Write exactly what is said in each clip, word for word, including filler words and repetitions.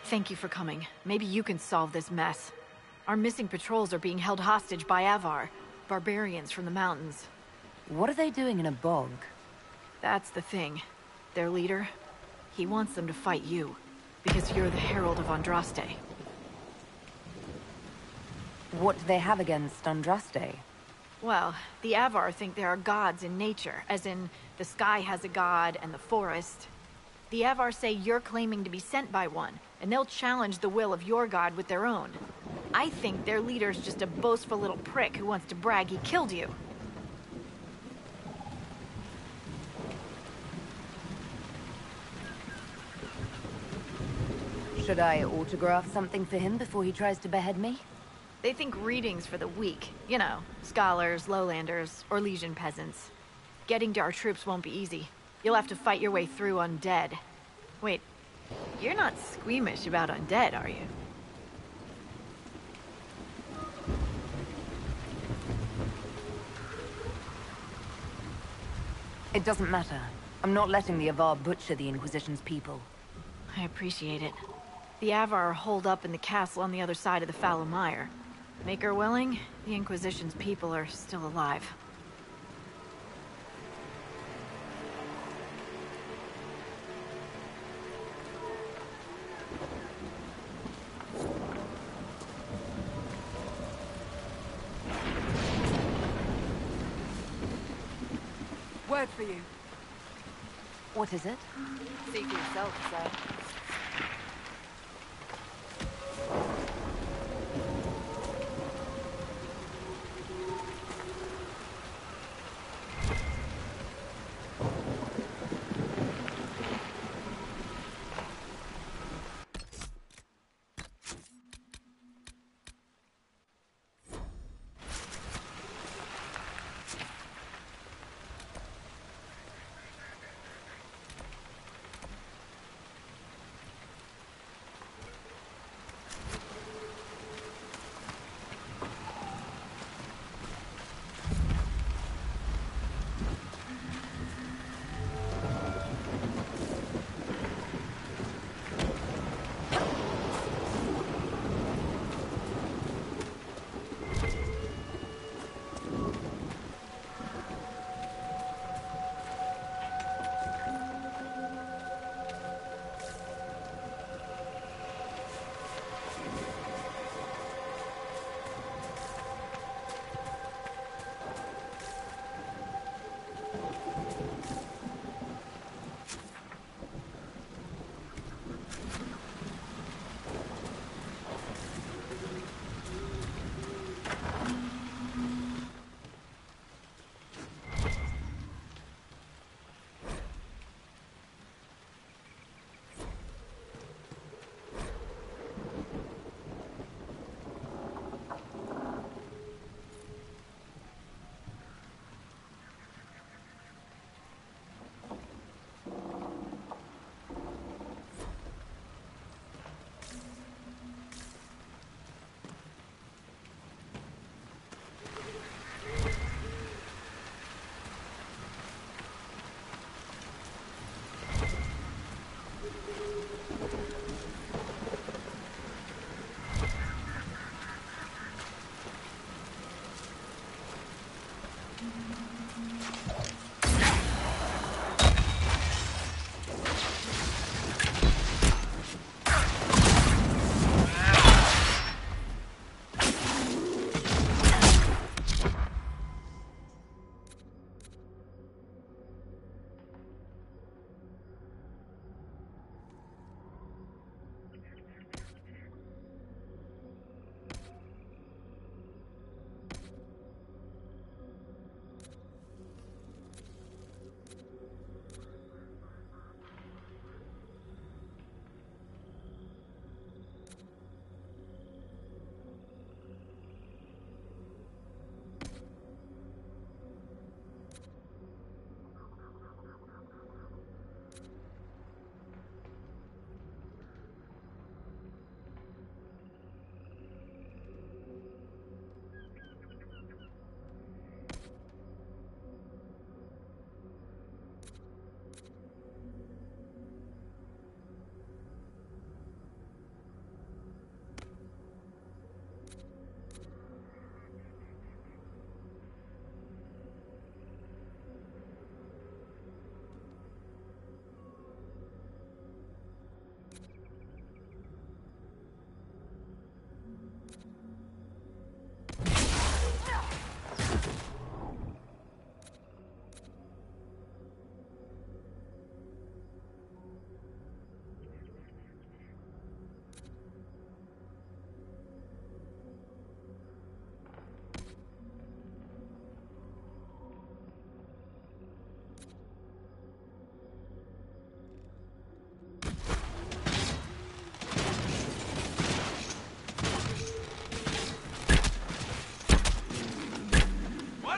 Thank you for coming. Maybe you can solve this mess. Our missing patrols are being held hostage by Avar, barbarians from the mountains. What are they doing in a bog? That's the thing. Their leader, he wants them to fight you, because you're the Herald of Andraste. What do they have against Andraste? Well, the Avar think there are gods in nature, as in, the sky has a god and the forest. The Avar say you're claiming to be sent by one, and they'll challenge the will of your god with their own. I think their leader's just a boastful little prick who wants to brag he killed you. Should I autograph something for him before he tries to behead me? They think readings for the weak. You know, scholars, lowlanders, or Legion peasants. Getting to our troops won't be easy. You'll have to fight your way through undead. Wait, you're not squeamish about undead, are you? It doesn't matter. I'm not letting the Avar butcher the Inquisition's people. I appreciate it. The Avar are holed up in the castle on the other side of the Fallow Mire. Make her willing, the Inquisition's people are still alive. Word for you. What is it? See for yourself, sir.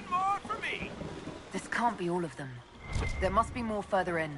One more for me! This can't be all of them. There must be more further in.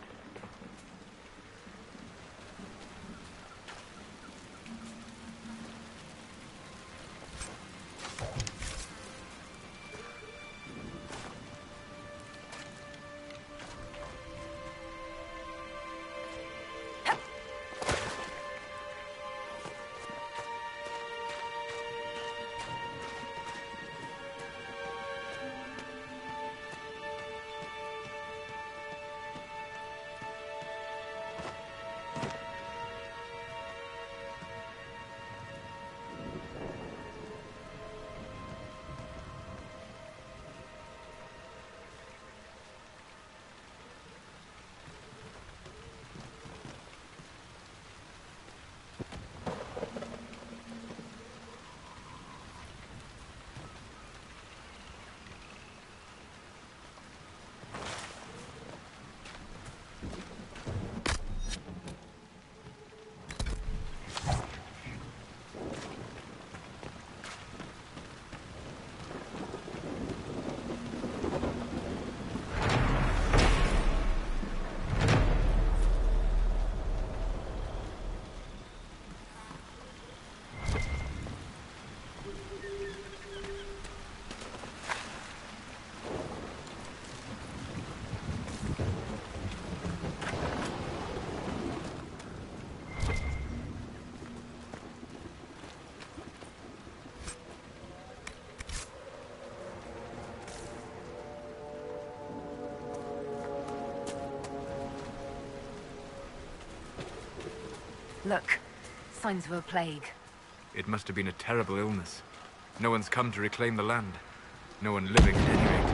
Look, signs of a plague. It must have been a terrible illness. No one's come to reclaim the land. No one living at any rate.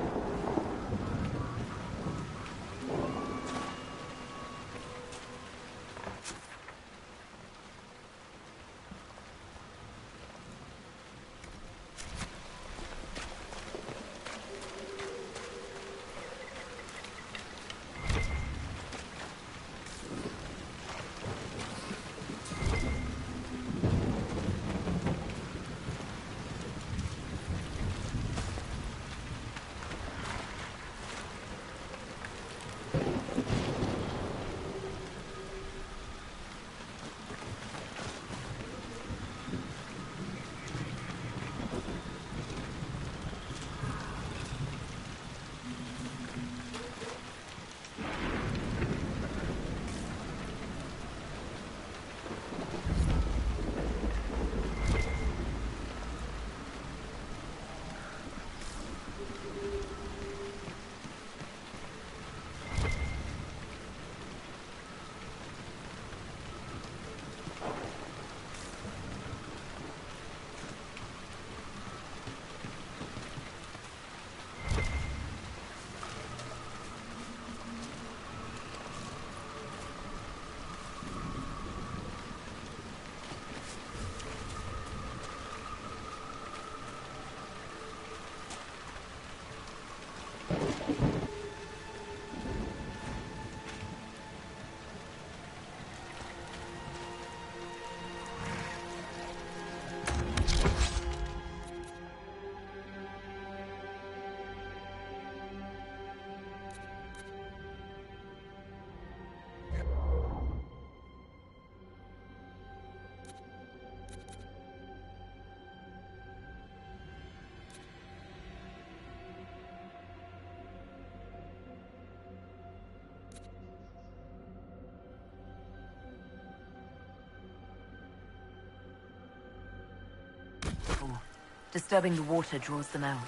Disturbing the water draws them out.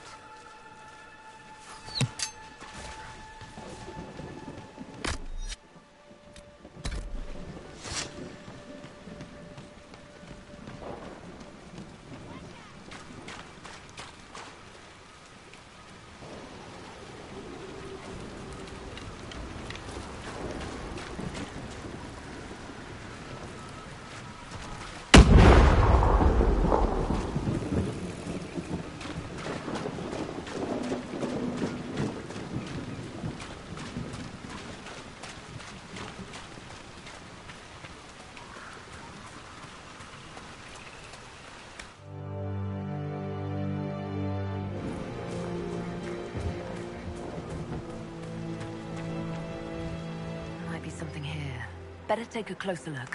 Better take a closer look.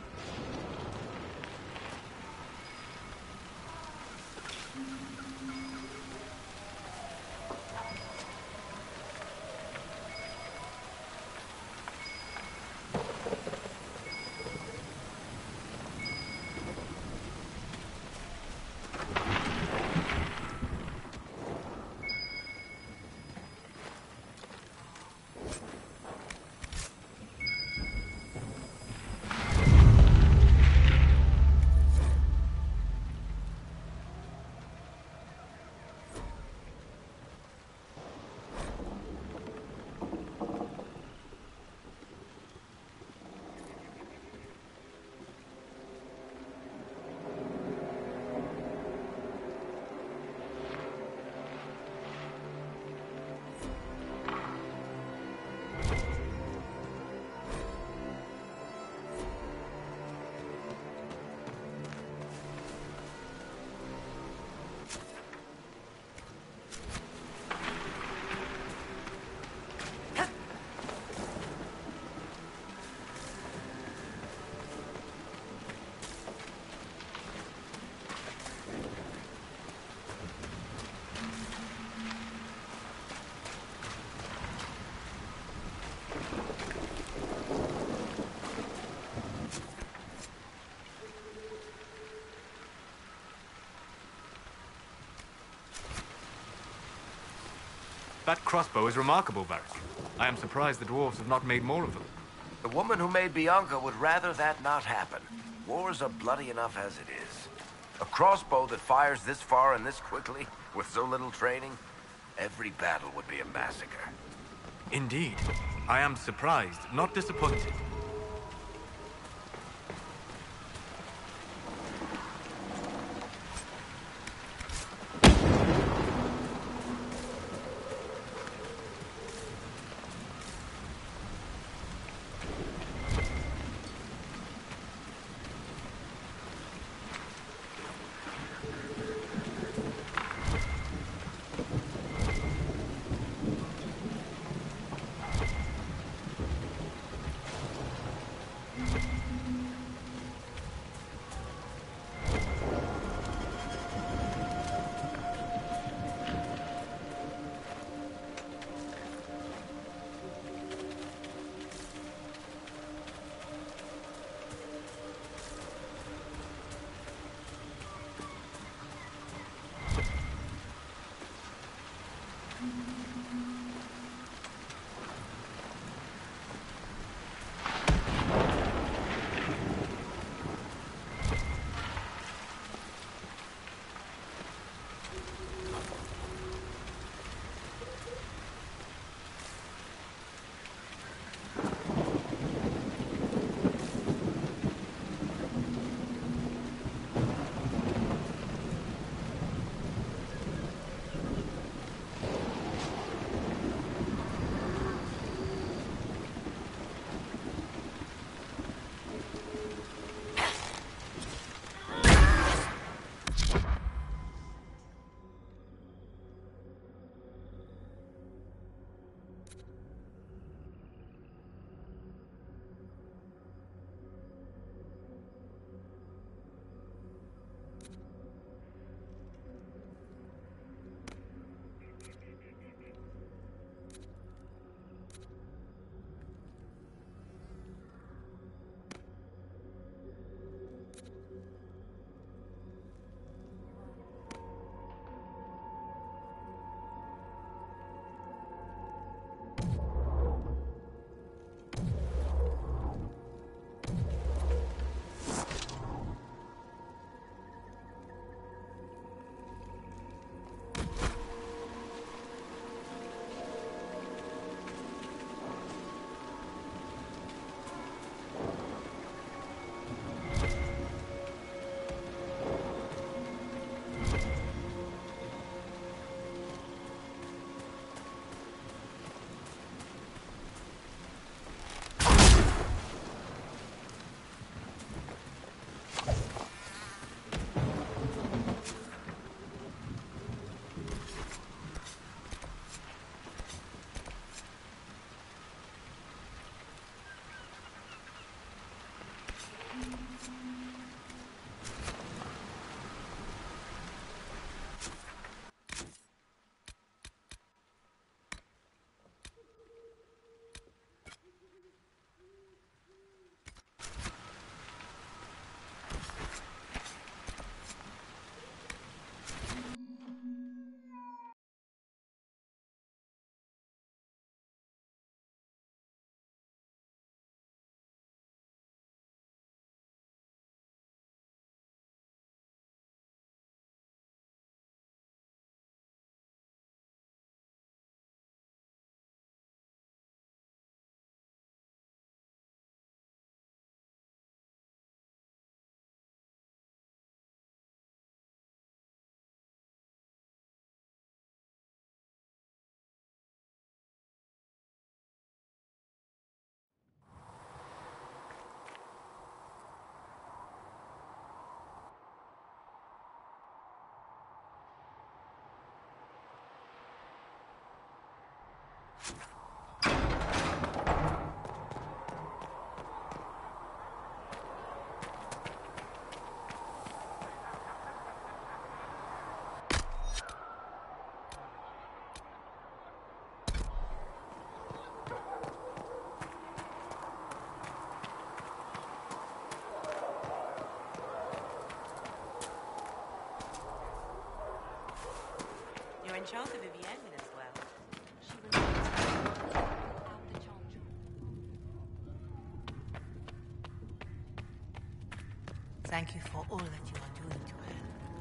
That crossbow is remarkable, Varric. I am surprised the dwarves have not made more of them. The woman who made Bianca would rather that not happen. Wars are bloody enough as it is. A crossbow that fires this far and this quickly, with so little training, every battle would be a massacre. Indeed. I am surprised, not disappointed. Enchante Vivienne as well. She was without the charge. Thank you for all that you are doing to her.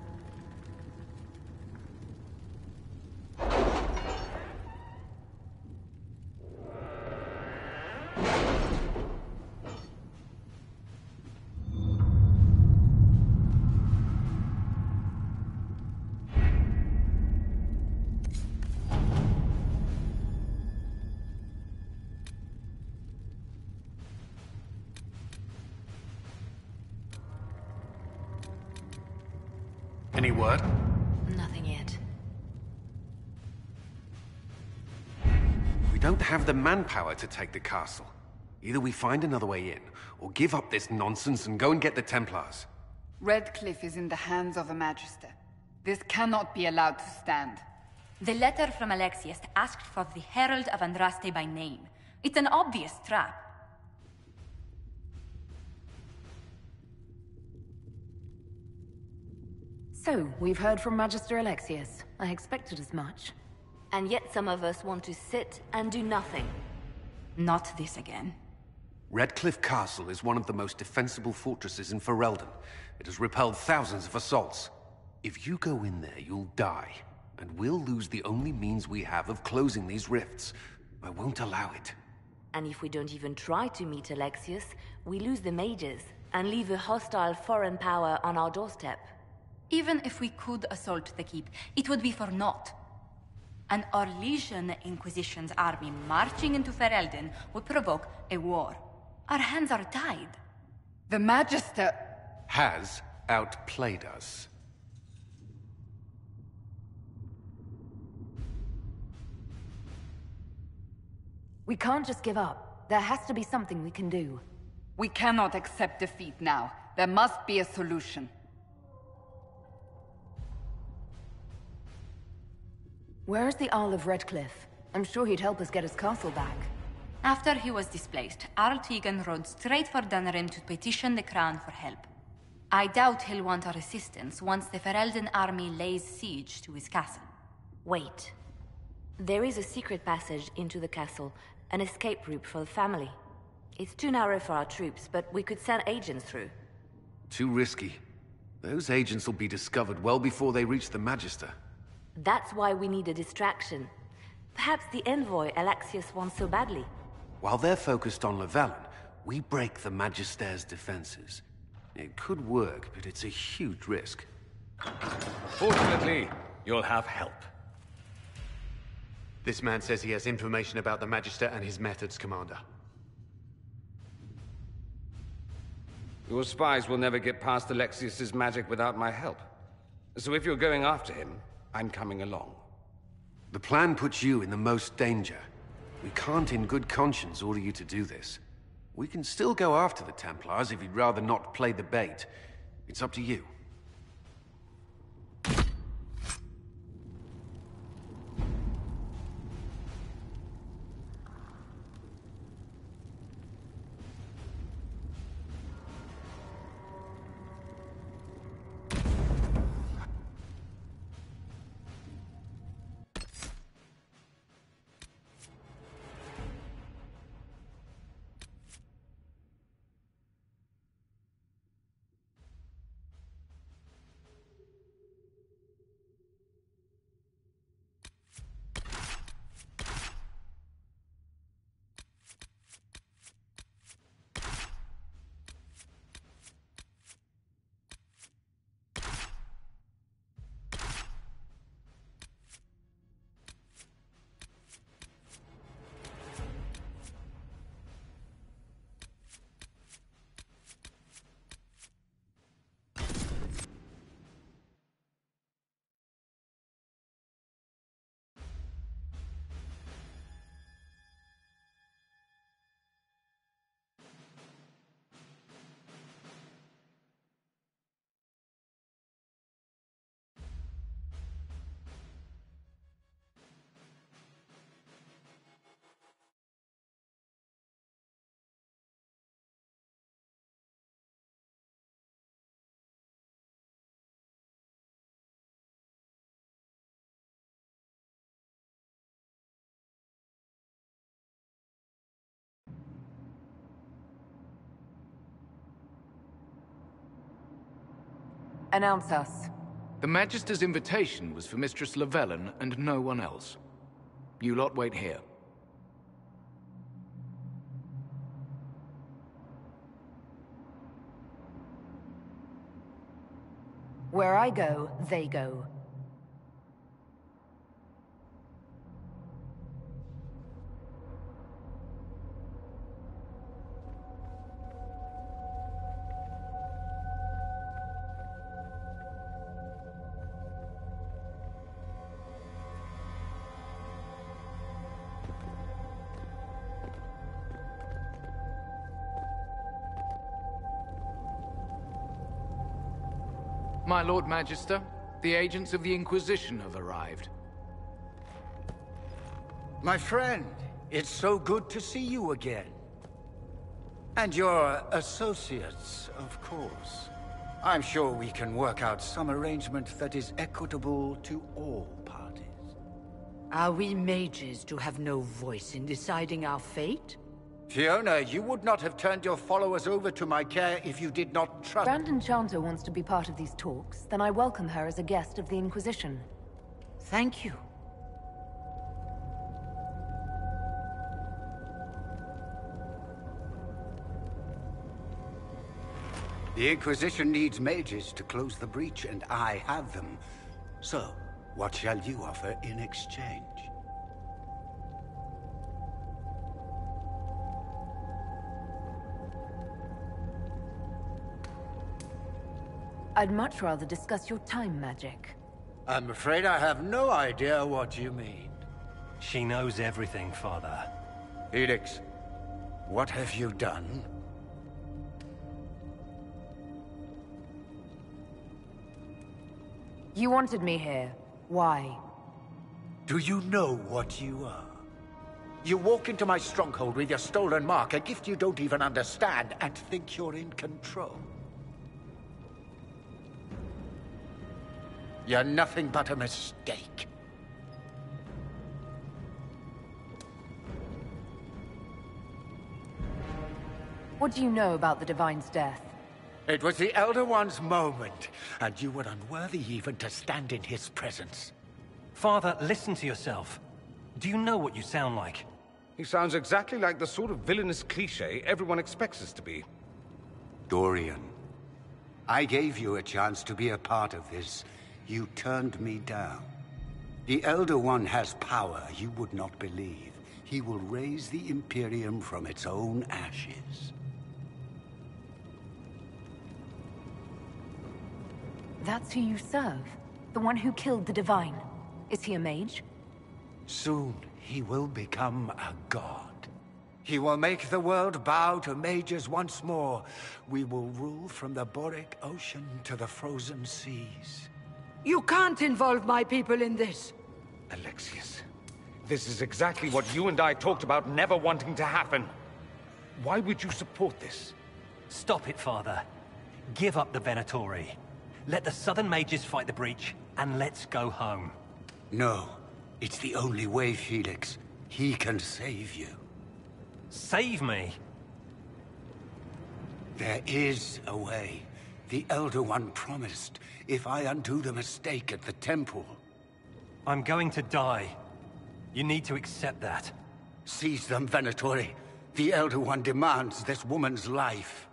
Any word? Nothing yet. We don't have the manpower to take the castle. Either we find another way in, or give up this nonsense and go and get the Templars. Redcliffe is in the hands of a Magister. This cannot be allowed to stand. The letter from Alexius asked for the Herald of Andraste by name. It's an obvious trap. So, we've heard from Magister Alexius. I expected as much. And yet some of us want to sit and do nothing. Not this again. Redcliffe Castle is one of the most defensible fortresses in Ferelden. It has repelled thousands of assaults. If you go in there, you'll die. And we'll lose the only means we have of closing these rifts. I won't allow it. And if we don't even try to meet Alexius, we lose the mages and leave a hostile foreign power on our doorstep. Even if we could assault the keep, it would be for naught. An Orlesian Inquisition's army marching into Ferelden would provoke a war. Our hands are tied. The Magister... Has outplayed us. We can't just give up. There has to be something we can do. We cannot accept defeat now. There must be a solution. Where's the Arl of Redcliffe? I'm sure he'd help us get his castle back. After he was displaced, Arl Tegan rode straight for Dunrim to petition the Crown for help. I doubt he'll want our assistance once the Ferelden army lays siege to his castle. Wait. There is a secret passage into the castle, an escape route for the family. It's too narrow for our troops, but we could send agents through. Too risky. Those agents will be discovered well before they reach the Magister. That's why we need a distraction. Perhaps the envoy Alexius wants so badly. While they're focused on Llewellyn, we break the Magister's defenses. It could work, but it's a huge risk. Fortunately, you'll have help. This man says he has information about the Magister and his methods, Commander. Your spies will never get past Alexius's magic without my help. So if you're going after him, I'm coming along. The plan puts you in the most danger. We can't in good conscience order you to do this. We can still go after the Templars if you'd rather not play the bait. It's up to you. Announce us. The Magister's invitation was for Mistress Llewellyn and no one else. You lot wait here. Where I go, they go. My Lord Magister, the agents of the Inquisition have arrived. My friend, it's so good to see you again. And your associates, of course. I'm sure we can work out some arrangement that is equitable to all parties. Are we mages to have no voice in deciding our fate? Fiona, you would not have turned your followers over to my care if you did not trust— Grand Enchanter wants to be part of these talks, then I welcome her as a guest of the Inquisition. Thank you. The Inquisition needs mages to close the breach, and I have them. So, what shall you offer in exchange? I'd much rather discuss your time magic. I'm afraid I have no idea what you mean. She knows everything, Father. Felix, what have you done? You wanted me here. Why? Do you know what you are? You walk into my stronghold with your stolen mark, a gift you don't even understand, and think you're in control. You're nothing but a mistake. What do you know about the Divine's death? It was the Elder One's moment, and you were unworthy even to stand in his presence. Father, listen to yourself. Do you know what you sound like? He sounds exactly like the sort of villainous cliché everyone expects us to be. Dorian, I gave you a chance to be a part of this. You turned me down. The Elder One has power you would not believe. He will raise the Imperium from its own ashes. That's who you serve? The one who killed the Divine? Is he a mage? Soon, he will become a god. He will make the world bow to mages once more. We will rule from the Boric Ocean to the frozen seas. You can't involve my people in this! Alexius, this is exactly what you and I talked about never wanting to happen. Why would you support this? Stop it, Father. Give up the Venatori. Let the Southern Mages fight the breach, and let's go home. No. It's the only way, Felix. He can save you. Save me? There is a way. The Elder One promised, if I undo the mistake at the temple. I'm going to die. You need to accept that. Seize them, Venatori. The Elder One demands this woman's life.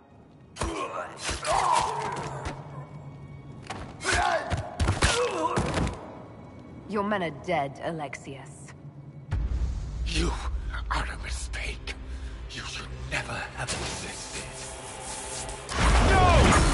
Your men are dead, Alexius. You are a mistake. You should never have existed. No!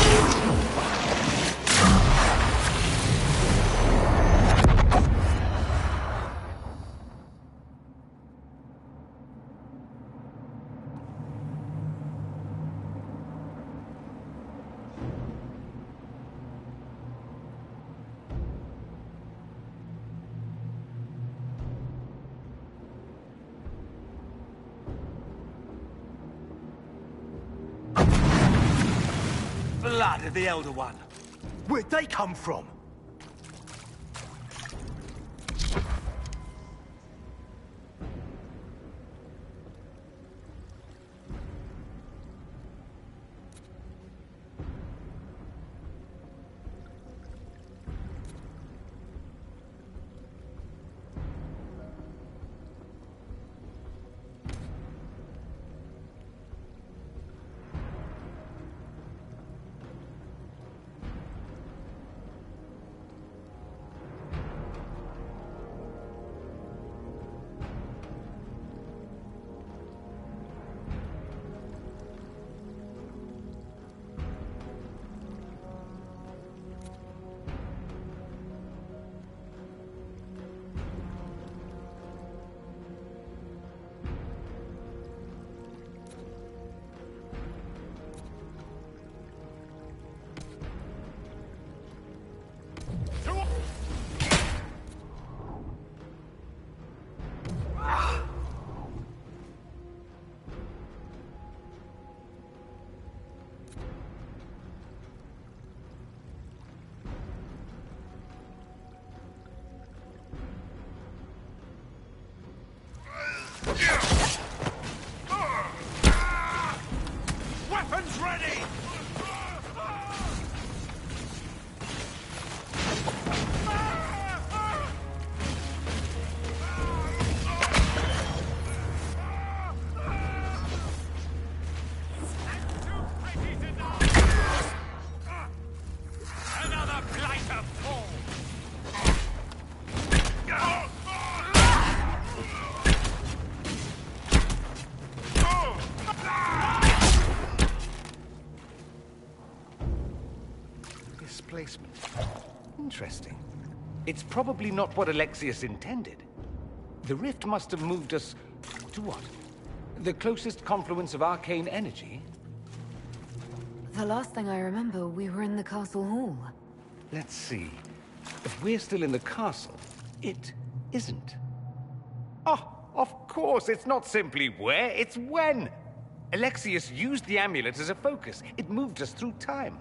Blood of the Elder One. Where'd they come from? Weapons ready! Another blighter fall! Displacement. Interesting. It's probably not what Alexius intended. The rift must have moved us to what? The closest confluence of arcane energy? The last thing I remember, we were in the castle hall. Let's see. If we're still in the castle, it isn't. Oh, of course, it's not simply where, it's when. Alexius used the amulet as a focus. It moved us through time.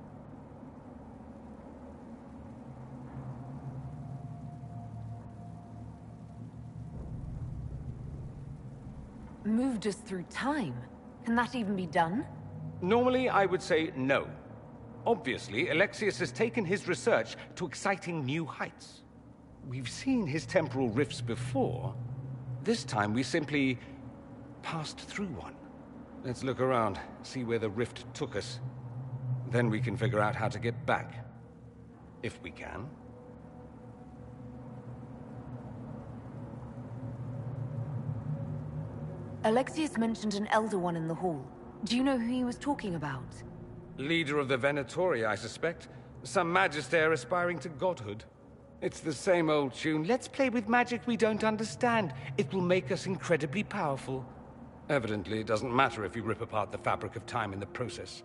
Moved us through time? Can that even be done? Normally, I would say no. Obviously, Alexius has taken his research to exciting new heights. We've seen his temporal rifts before. This time, we simply passed through one. Let's look around, see where the rift took us. Then we can figure out how to get back. If we can. Alexius mentioned an Elder One in the hall. Do you know who he was talking about? Leader of the Venatori, I suspect. Some magister aspiring to godhood. It's the same old tune. Let's play with magic we don't understand. It will make us incredibly powerful. Evidently, it doesn't matter if you rip apart the fabric of time in the process.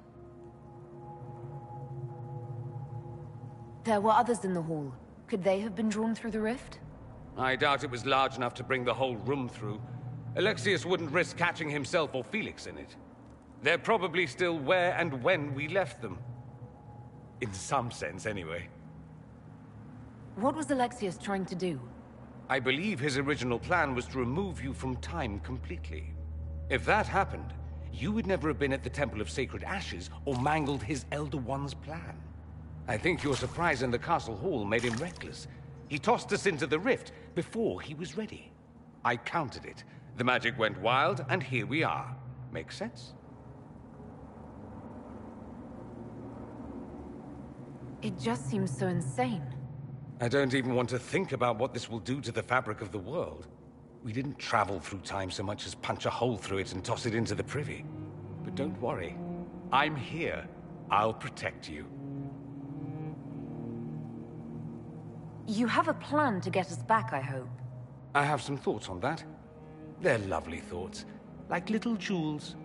There were others in the hall. Could they have been drawn through the rift? I doubt it was large enough to bring the whole room through. Alexius wouldn't risk catching himself or Felix in it. They're probably still where and when we left them. In some sense, anyway. What was Alexius trying to do? I believe his original plan was to remove you from time completely. If that happened, you would never have been at the Temple of Sacred Ashes or mangled his Elder One's plan. I think your surprise in the castle hall made him reckless. He tossed us into the rift before he was ready. I counted it. The magic went wild, and here we are. Make sense? It just seems so insane. I don't even want to think about what this will do to the fabric of the world. We didn't travel through time so much as punch a hole through it and toss it into the privy. But don't worry. I'm here. I'll protect you. You have a plan to get us back, I hope. I have some thoughts on that. They're lovely thoughts, like little jewels.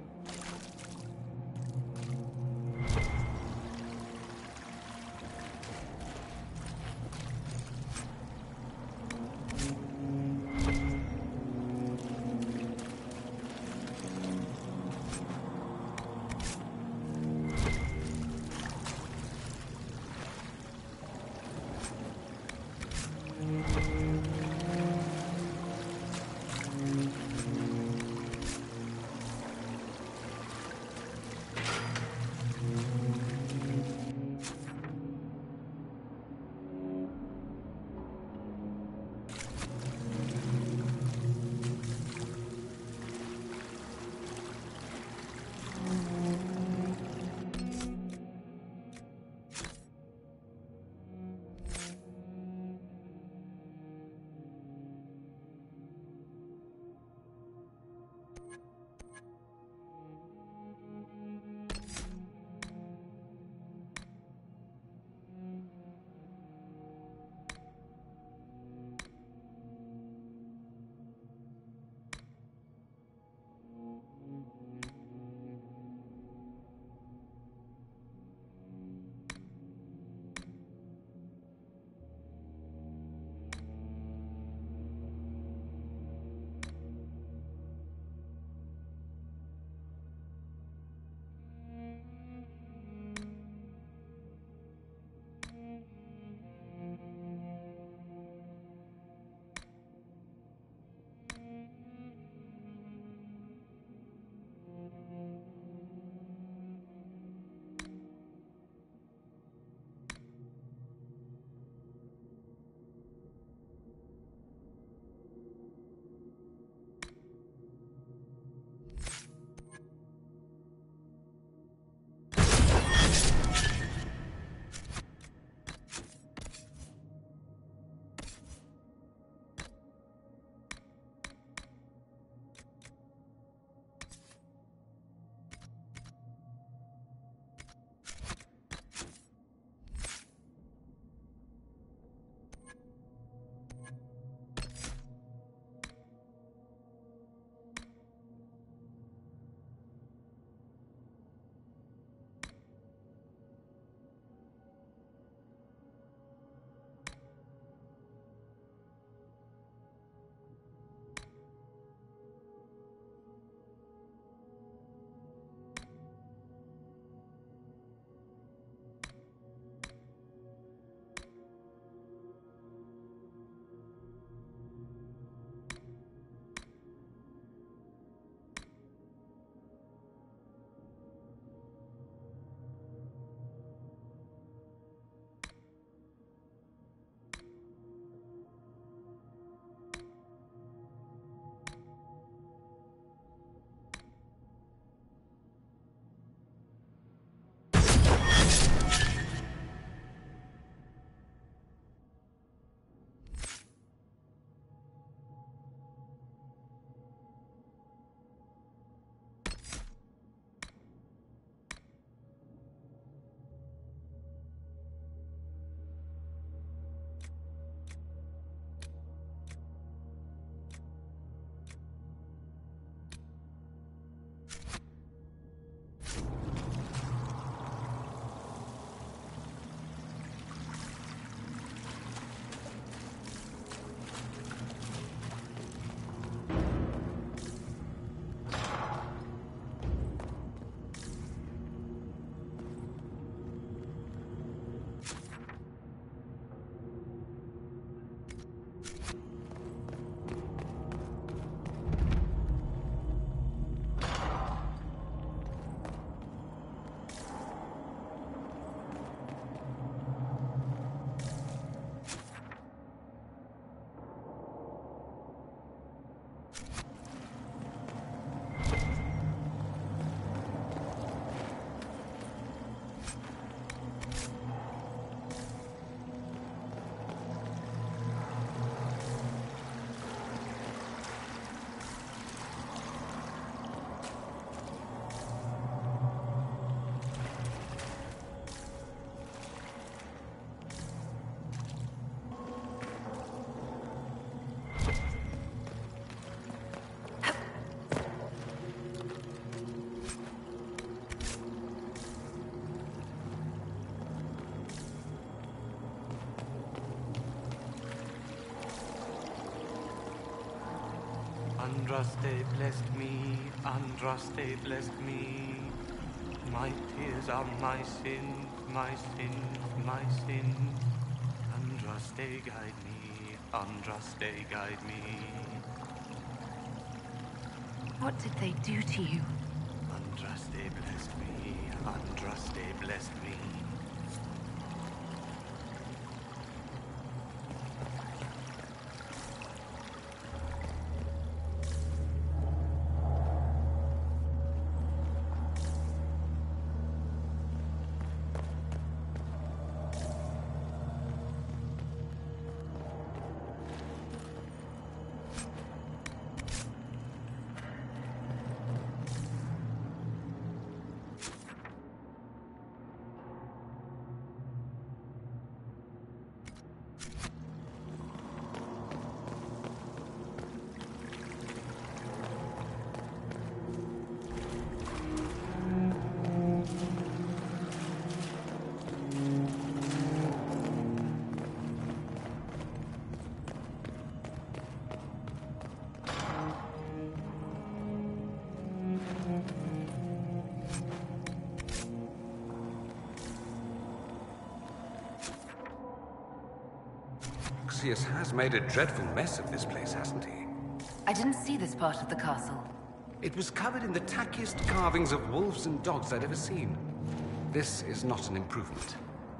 Andraste blessed me, Andraste blessed me. My tears are my sins, my sins, my sins. Andraste guide me, Andraste guide me. What did they do to you? Andraste blessed me, Andraste blessed me. Alexius has made a dreadful mess of this place, hasn't he? I didn't see this part of the castle. It was covered in the tackiest carvings of wolves and dogs I'd ever seen. This is not an improvement.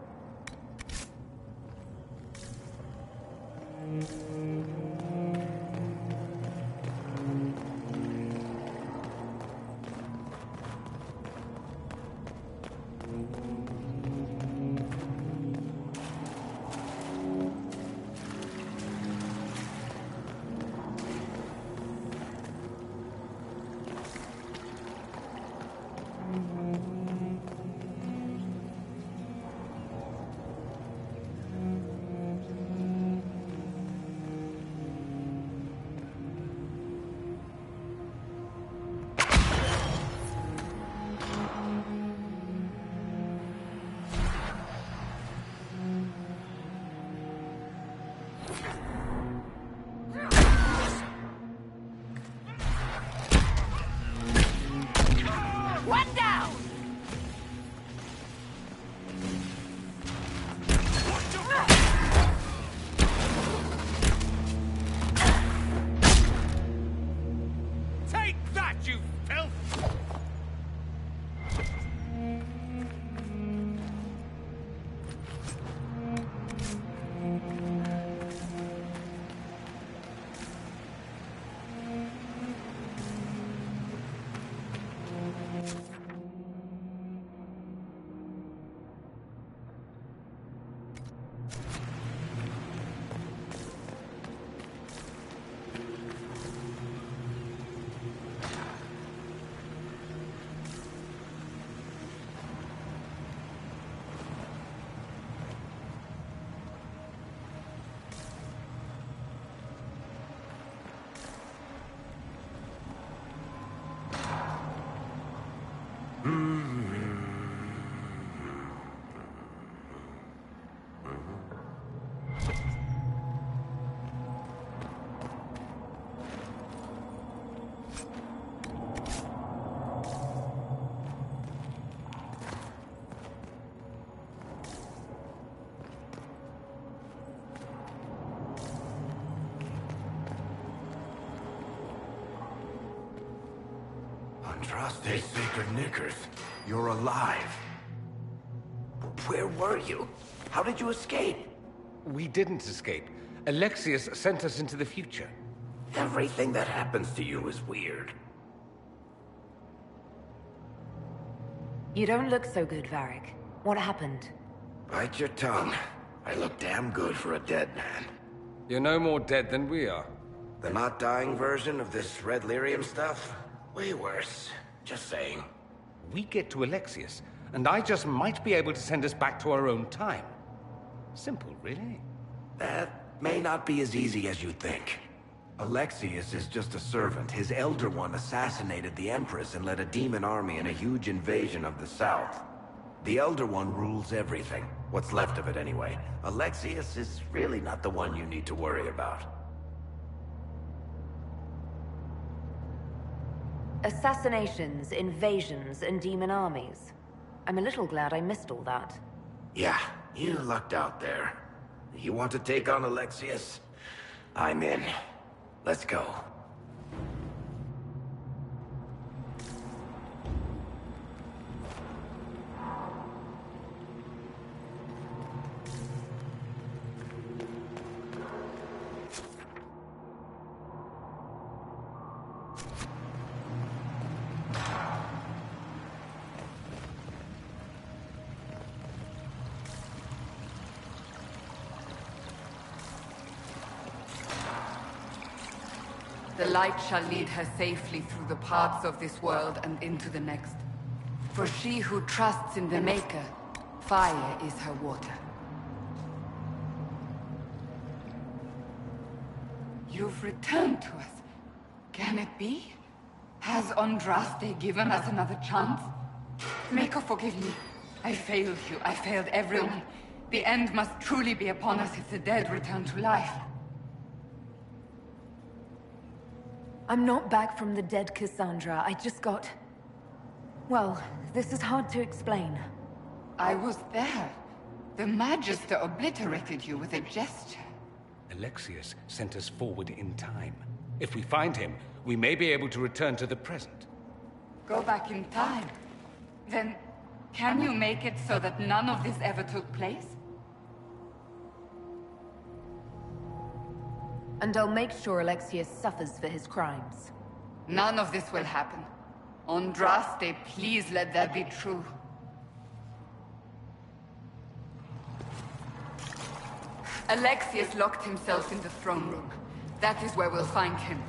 Andraste Sacred Knickers, you're alive. Where were you? How did you escape? We didn't escape. Alexius sent us into the future. Everything that happens to you is weird. You don't look so good, Varric. What happened? Bite your tongue. I look damn good for a dead man. You're no more dead than we are. The not dying version of this red lyrium stuff? Way worse. Just saying. We get to Alexius, and I just might be able to send us back to our own time. Simple, really. That may not be as easy as you think. Alexius is just a servant. His Elder One assassinated the Empress and led a demon army in a huge invasion of the South. The Elder One rules everything. What's left of it, anyway. Alexius is really not the one you need to worry about. Assassinations, invasions, and demon armies. I'm a little glad I missed all that. Yeah, you lucked out there. You want to take on Alexius? I'm in. Let's go. The light shall lead her safely through the paths of this world and into the next. For she who trusts in the Maker, fire is her water. You've returned to us. Can it be? Has Andraste given us another chance? Maker, forgive me. I failed you. I failed everyone. The end must truly be upon us if the dead return to life. I'm not back from the dead, Cassandra. I just got... Well, this is hard to explain. I was there. The Magister obliterated you with a gesture. Alexius sent us forward in time. If we find him, we may be able to return to the present. Go back in time? Then, can you make it so that none of this ever took place? And I'll make sure Alexius suffers for his crimes. None of this will happen. Andraste, please let that be true. Alexius locked himself in the throne room. That is where we'll find him.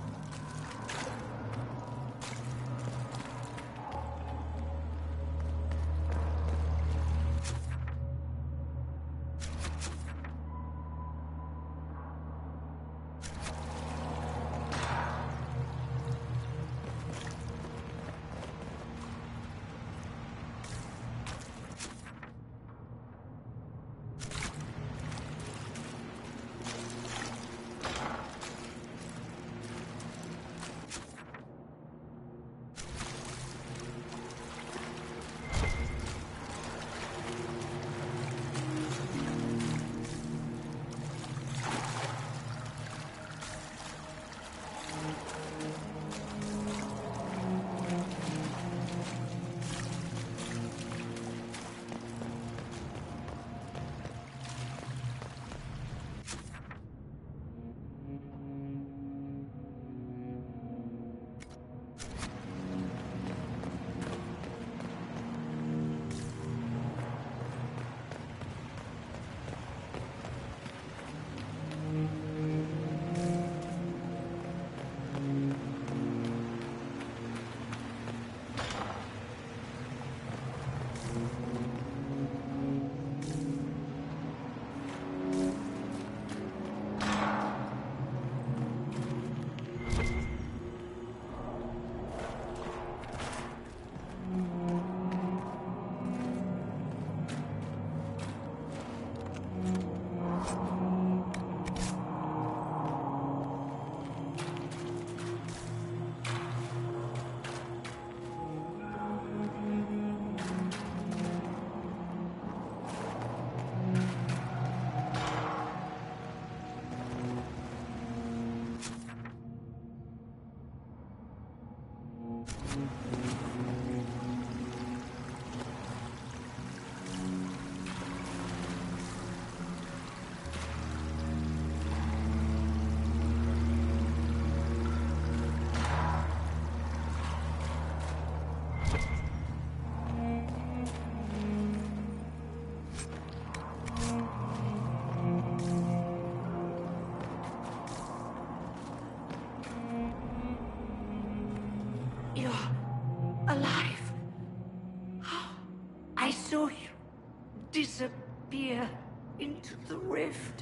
Disappear into the rift.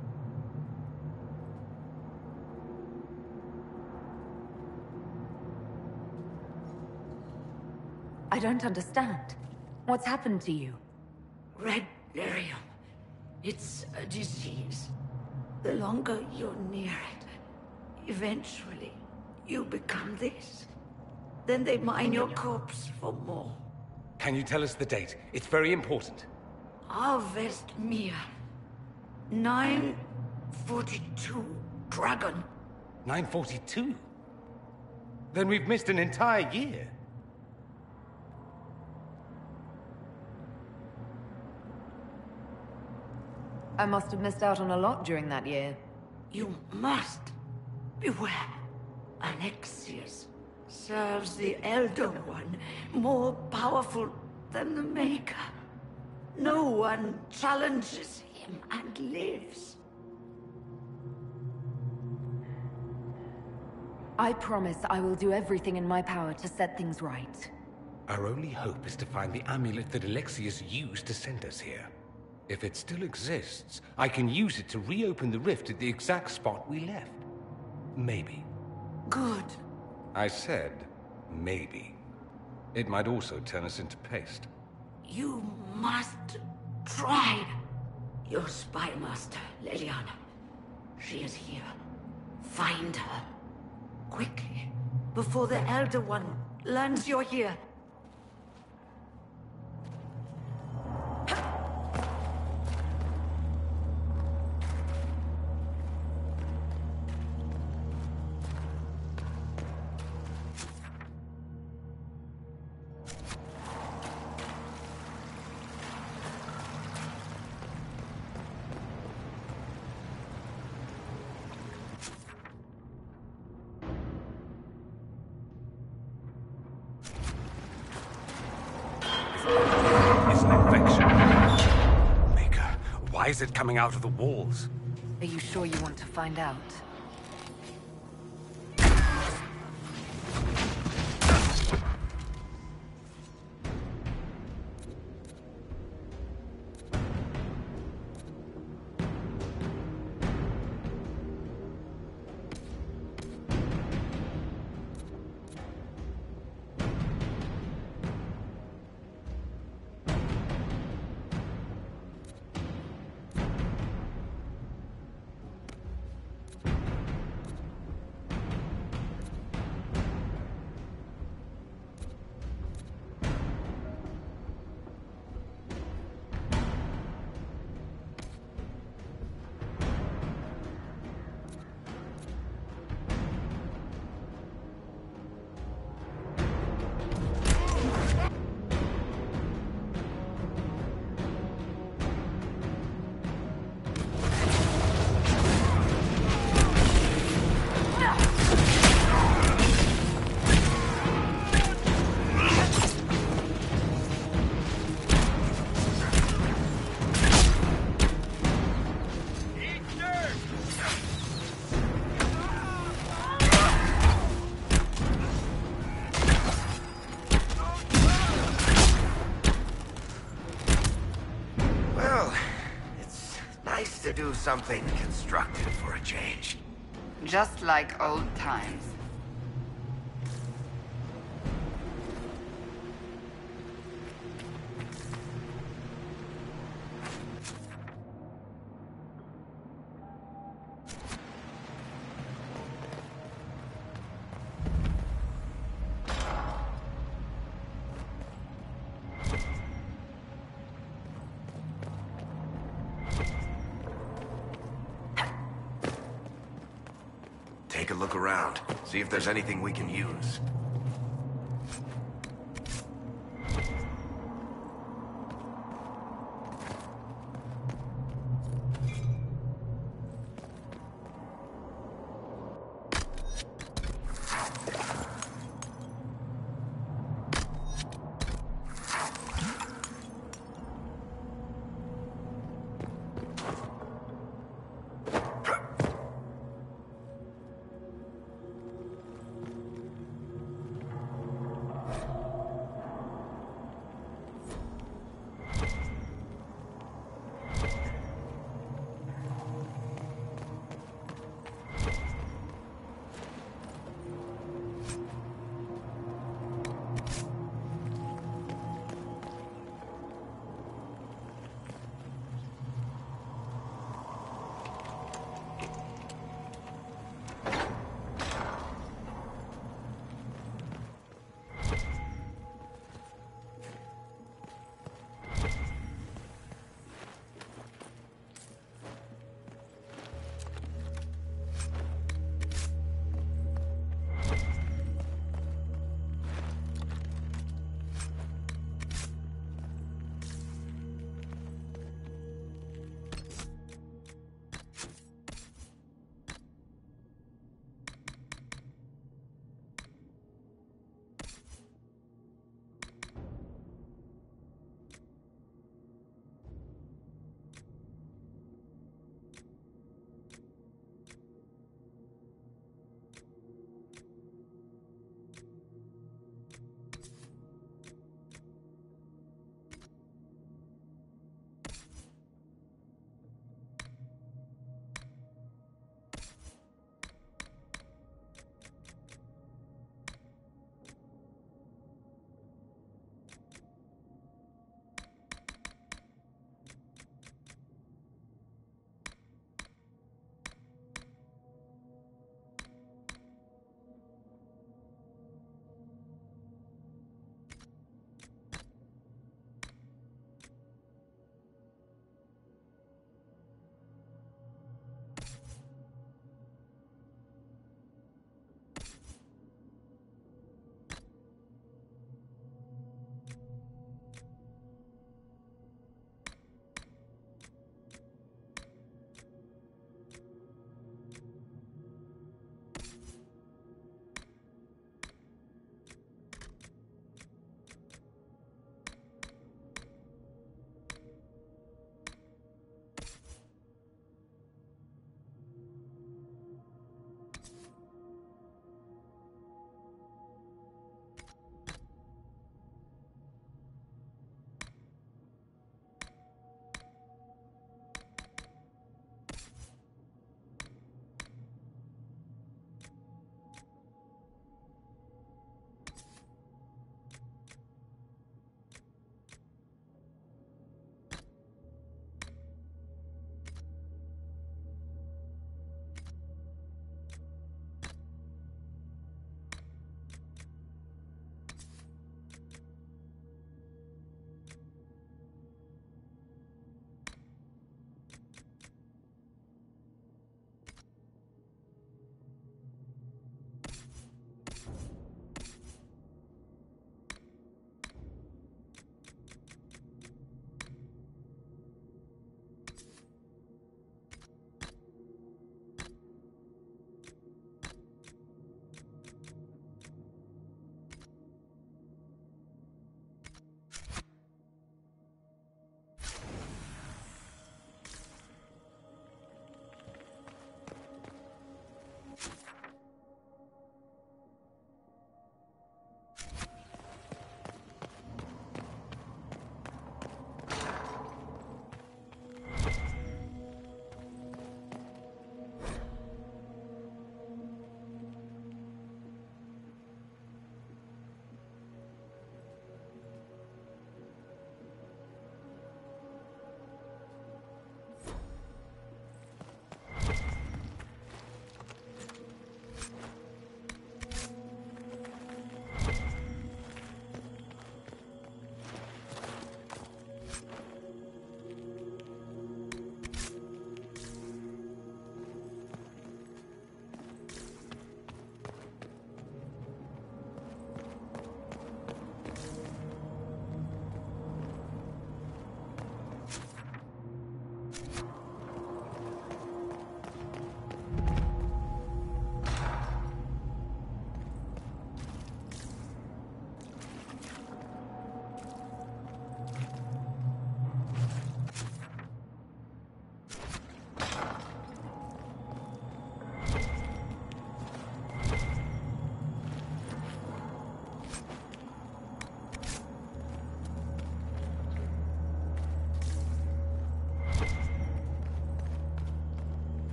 I don't understand. What's happened to you? Red lyrium. It's a disease. The longer you're near it, eventually you become this. Then they mine your corpse for more. Can you tell us the date? It's very important. Avestmir. nine forty-two. Dragon. nine forty-two? Then we've missed an entire year. I must have missed out on a lot during that year. You must beware. Alexius serves the Elder One, more powerful than the Maker. No one challenges him and lives. I promise I will do everything in my power to set things right. Our only hope is to find the amulet that Alexius used to send us here. If it still exists, I can use it to reopen the rift at the exact spot we left. Maybe. Good. I said, maybe. It might also turn us into paste. You must try. Your spy master, Leliana. She is here. Find her. Quickly. Before the Elder One learns you're here. Why is it coming out of the walls? Are you sure you want to find out? Do something constructive for a change. Just like old times. Take a look around. See if there's anything we can use.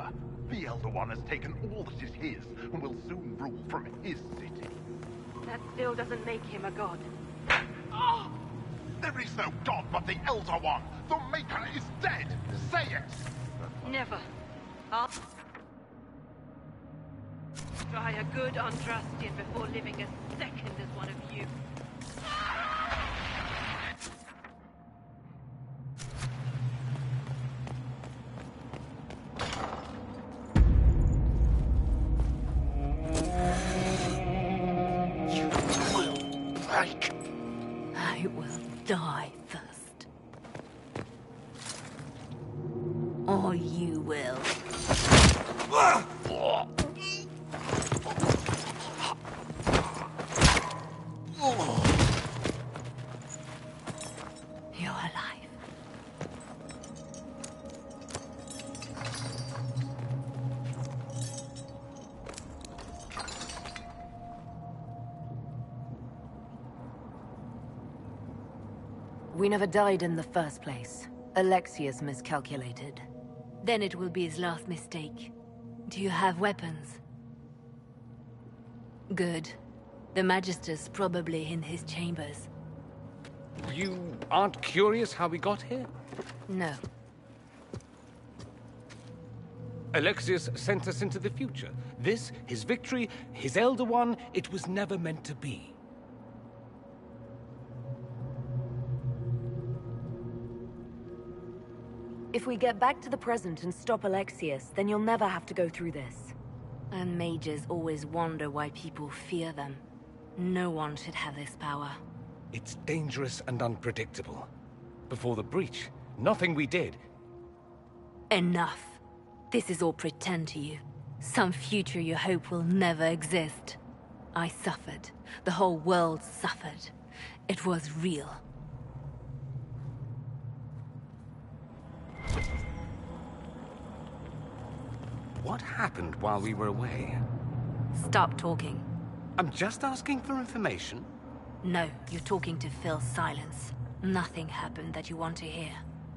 The Elder One has taken all that is his, and will soon rule from his city. That still doesn't make him a god. Ah! There is no god but the Elder One! The Maker is dead! Say it! Never. I'll try a good Andrastian before living a second as one of you. I will die first. Or you will. You're alive. We never died in the first place. Alexius miscalculated. Then it will be his last mistake. Do you have weapons? Good. The Magister's probably in his chambers. You aren't curious how we got here? No. Alexius sent us into the future. This, his victory, his Elder One, it was never meant to be. If we get back to the present and stop Alexius, then you'll never have to go through this. And mages always wonder why people fear them. No one should have this power. It's dangerous and unpredictable. Before the breach, nothing we did. Enough. This is all pretend to you. Some future you hope will never exist. I suffered. The whole world suffered. It was real. What happened while we were away? Stop talking. I'm just asking for information. No, you're talking to fill silence. Nothing happened that you want to hear.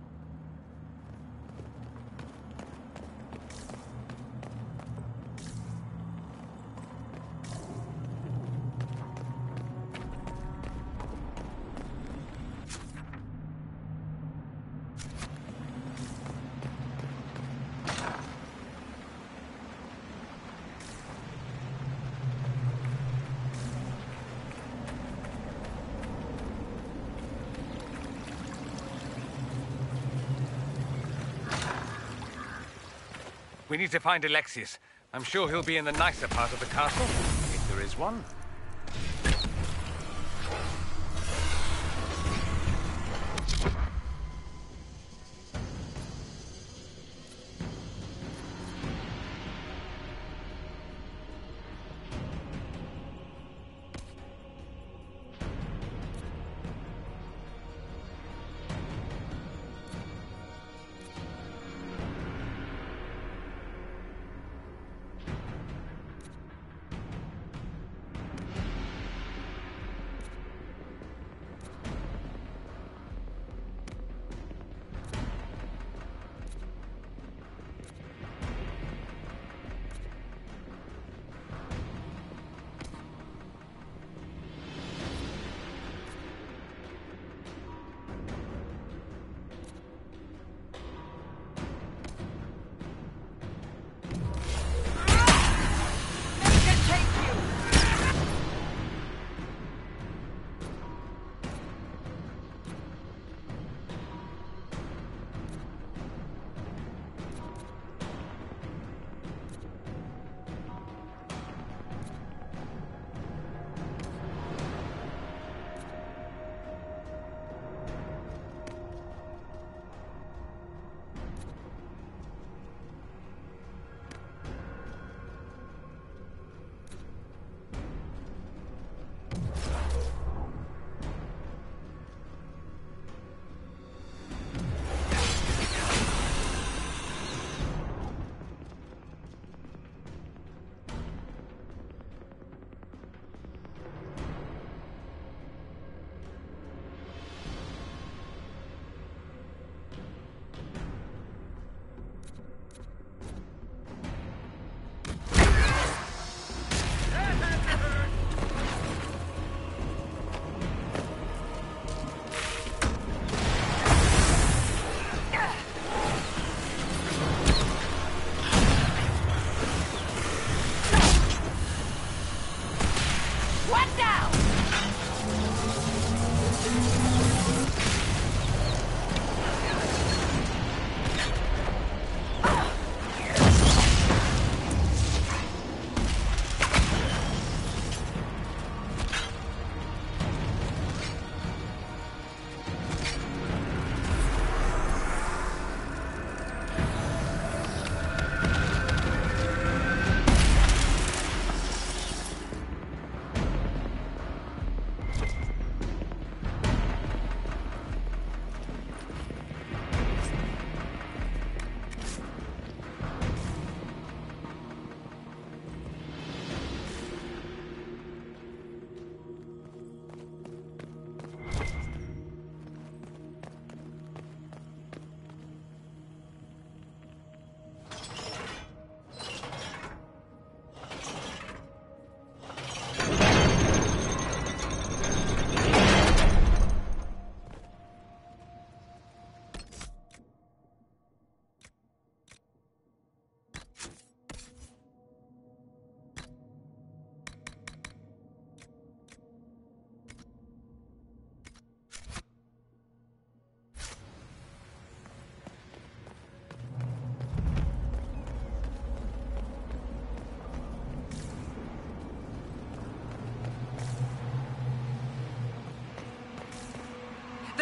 We need to find Alexius. I'm sure he'll be in the nicer part of the castle, if there is one.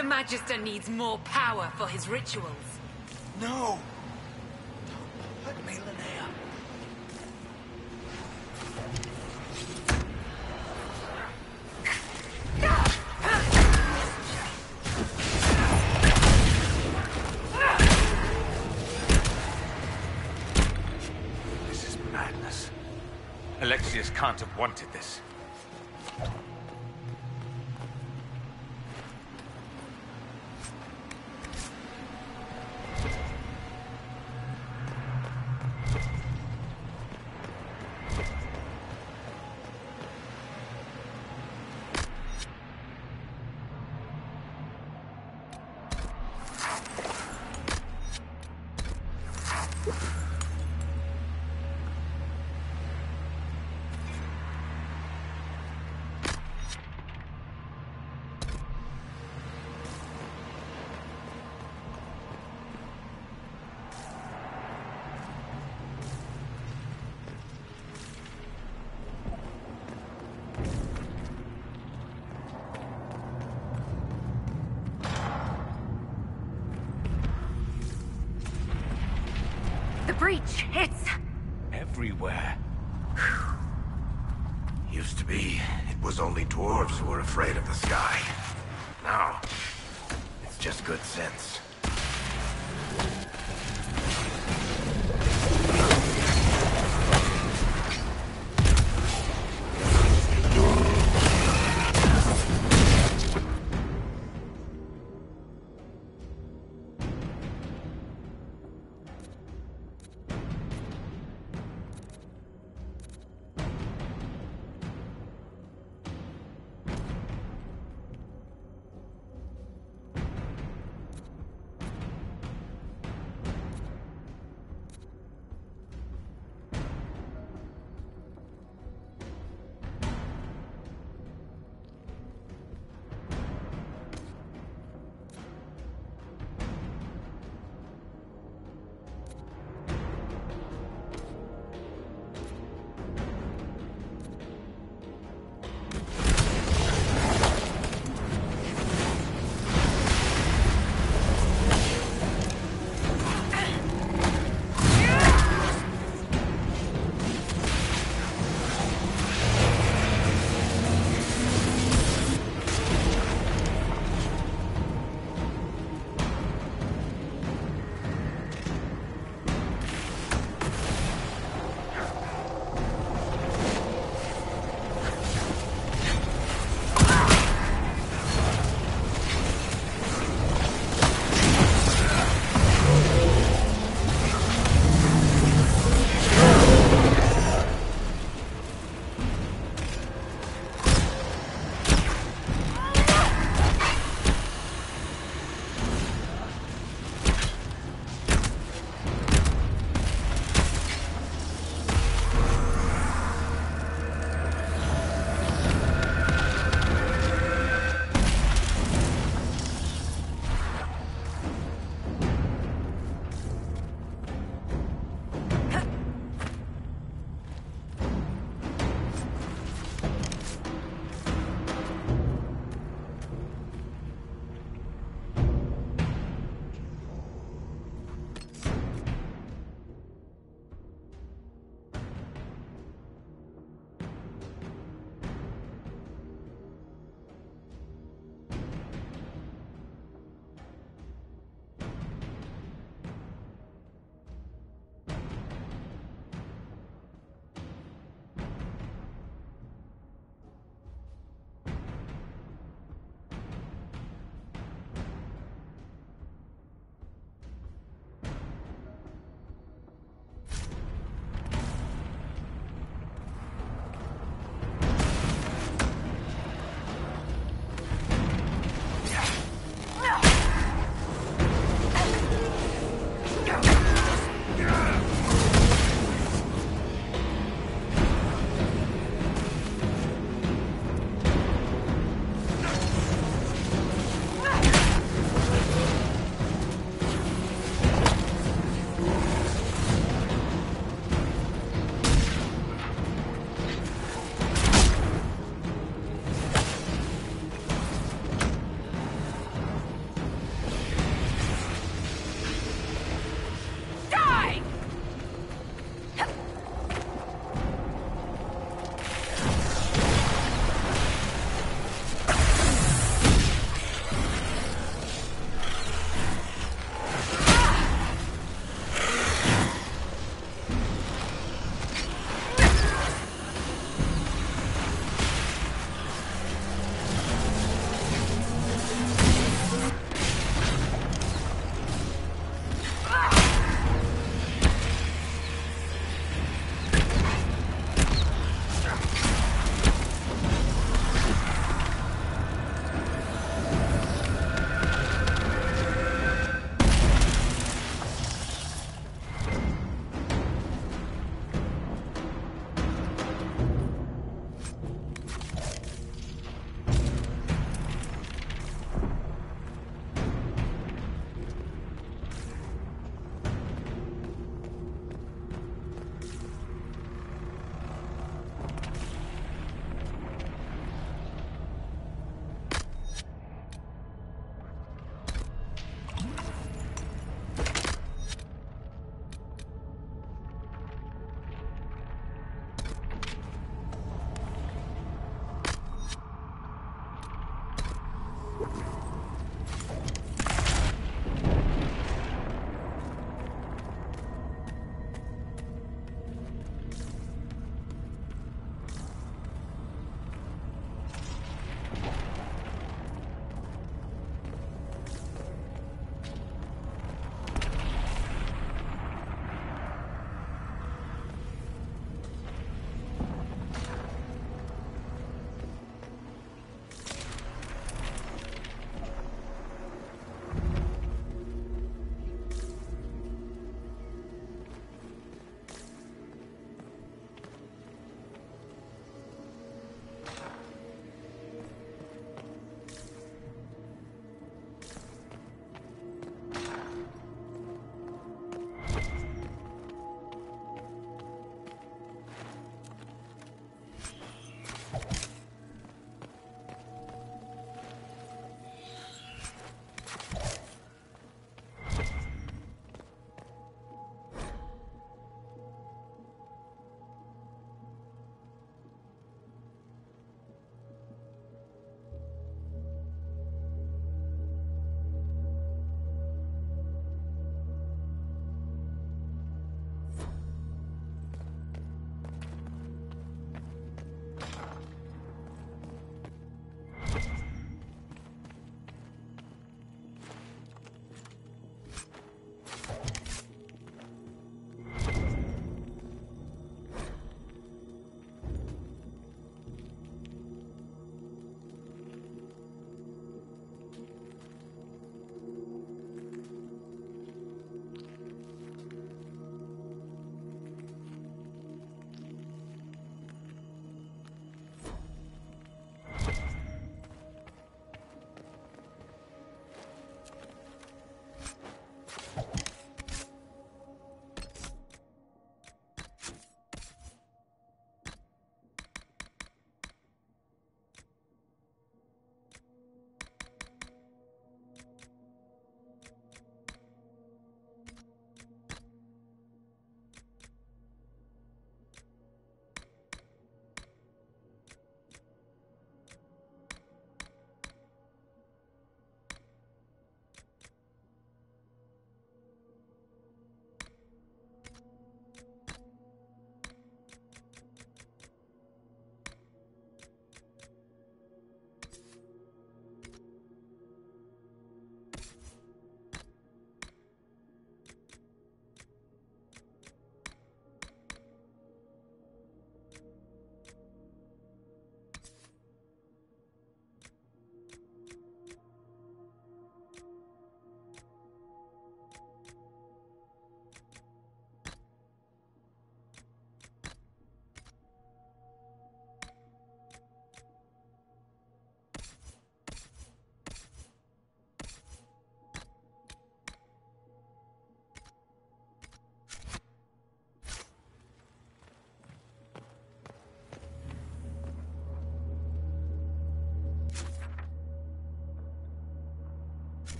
The Magister needs more power for his rituals. No! Don't hurt me, Linnea. This is madness. Alexius can't have wanted this. The breach, it's... everywhere. Used to be, it was only dwarves who were afraid of the sky. Now, it's just good sense.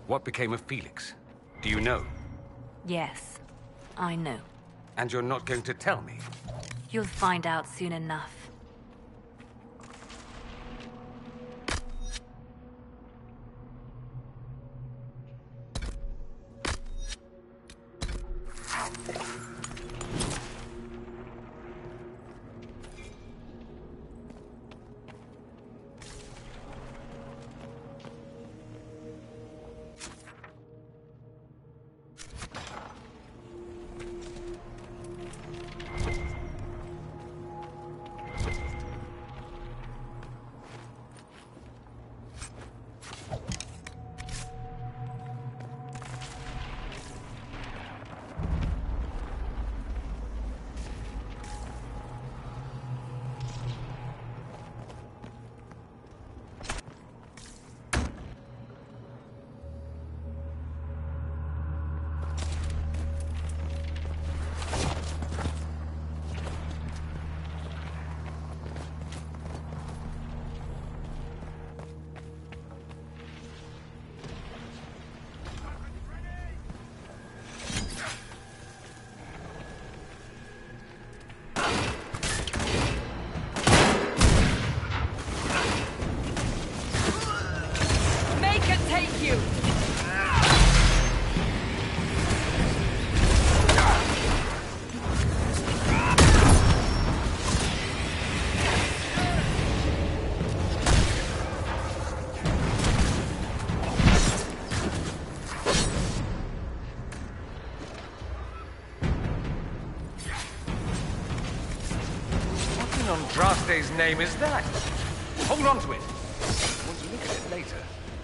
What became of Felix? Do you know? Yes, I know. And you're not going to tell me? You'll find out soon enough. Andraste's name is that? Hold on to it. I want to look at it later.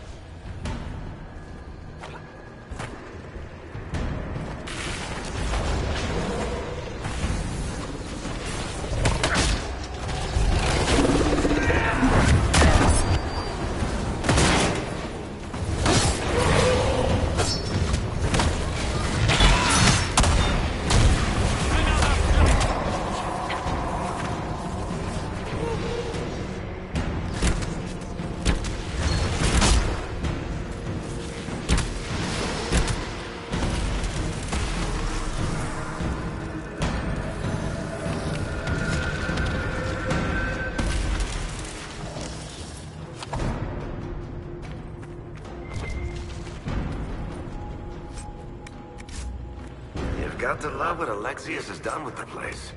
Got to love what Alexius has done with the place.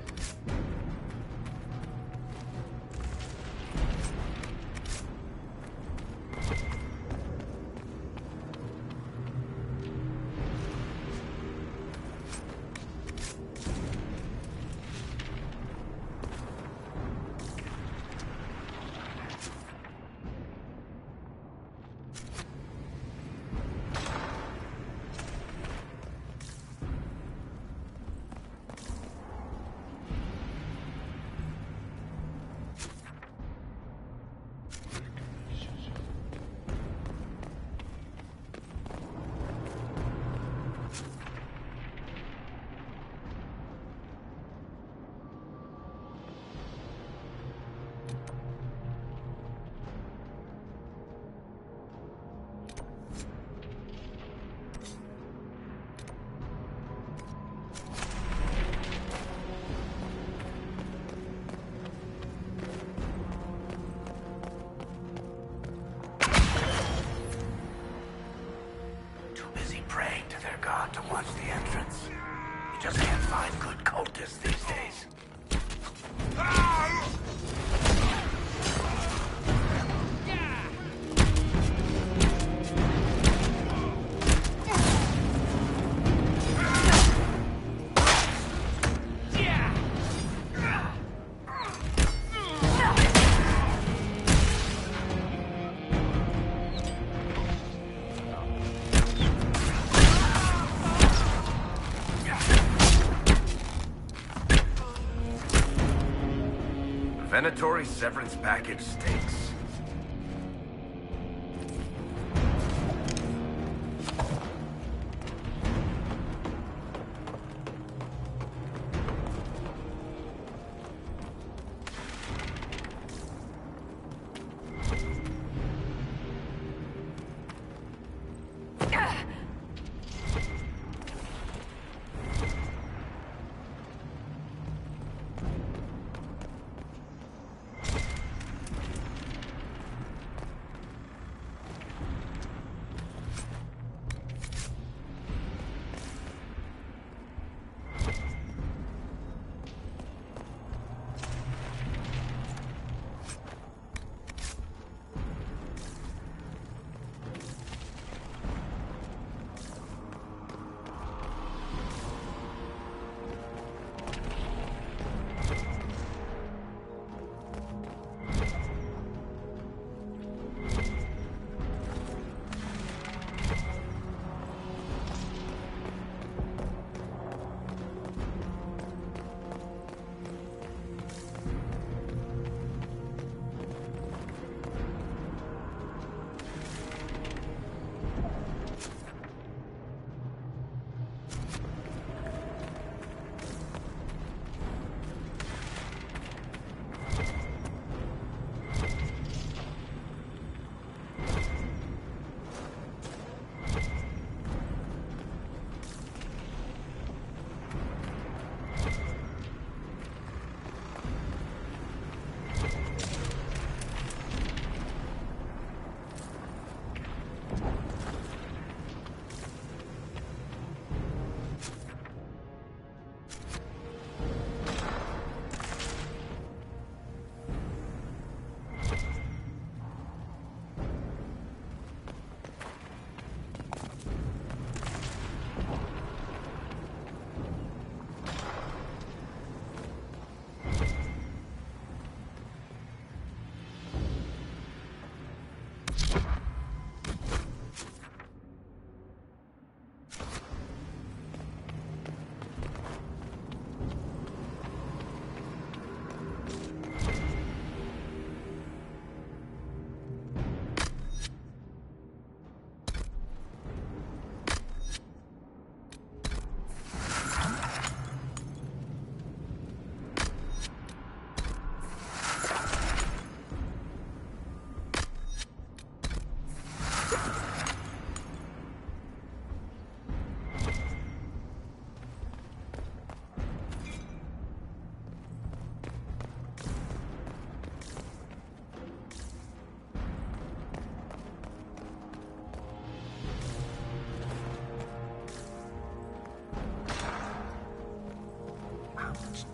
To watch the entrance. You just can't find good cultists these days. Venatori severance package stinks. Ah!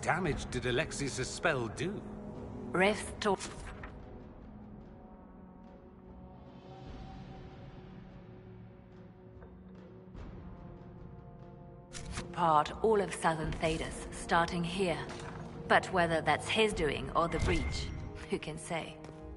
damage did Alexius' spell do? Restore. Part all of southern Thedas, starting here. But whether that's his doing or the breach, who can say?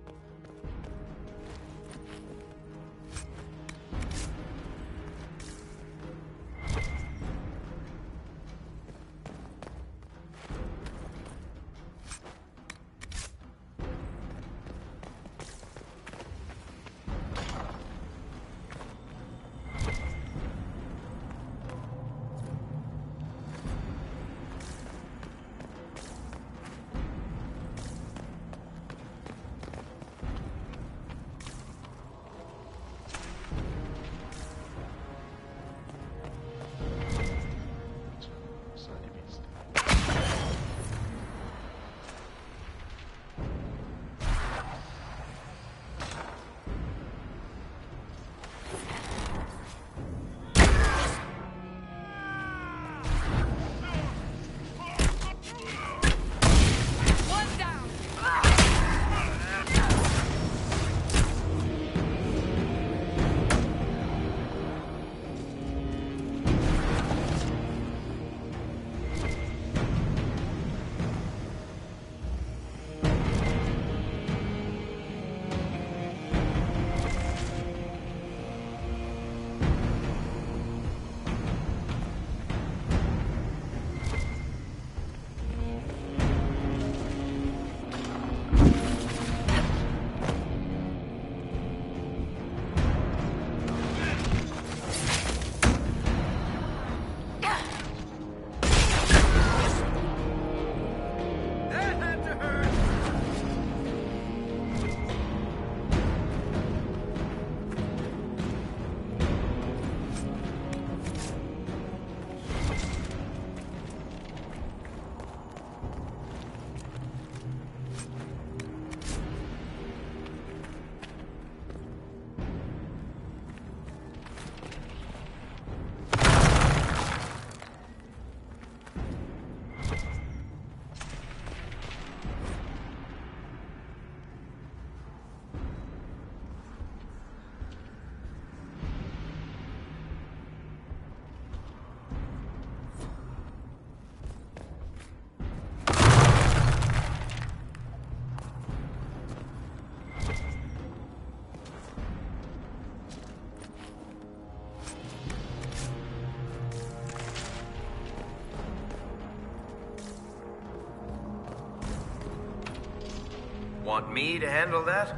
Want me to handle that?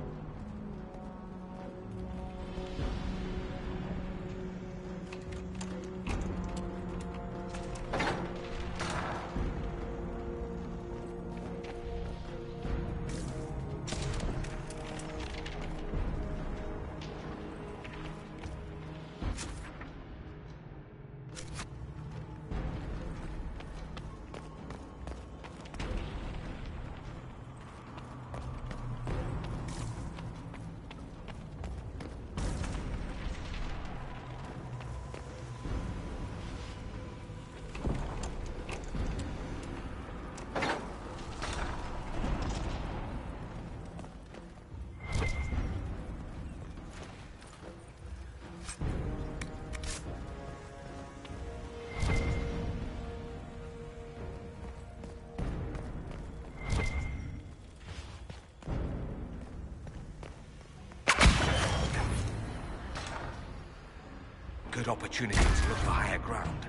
Good opportunity to look for higher ground.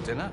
dinner?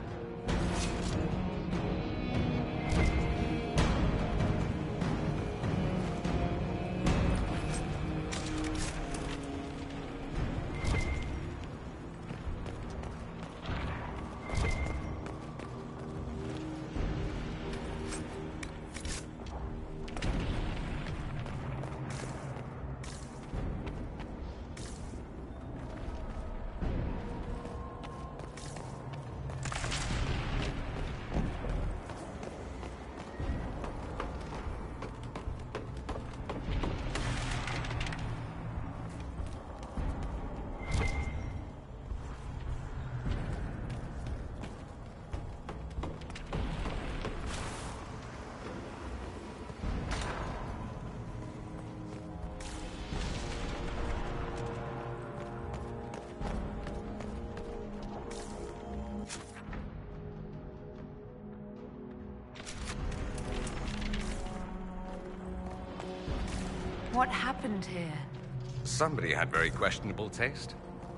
What happened here? Somebody had very questionable taste.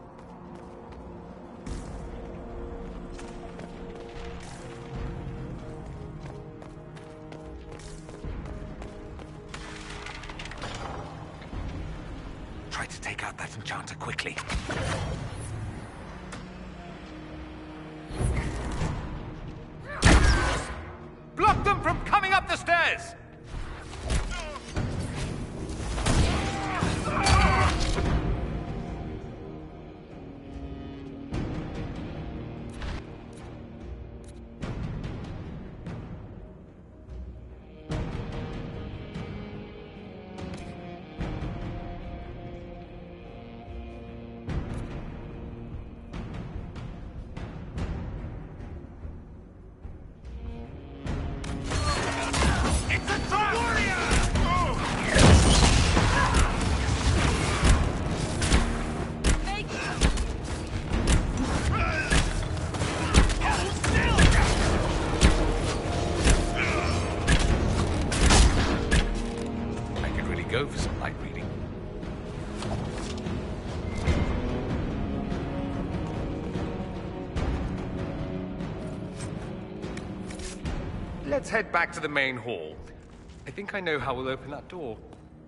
Try to take out that enchanter quickly. Block them from coming up the stairs! Go for some light reading. Let's head back to the main hall. I think I know how we'll open that door.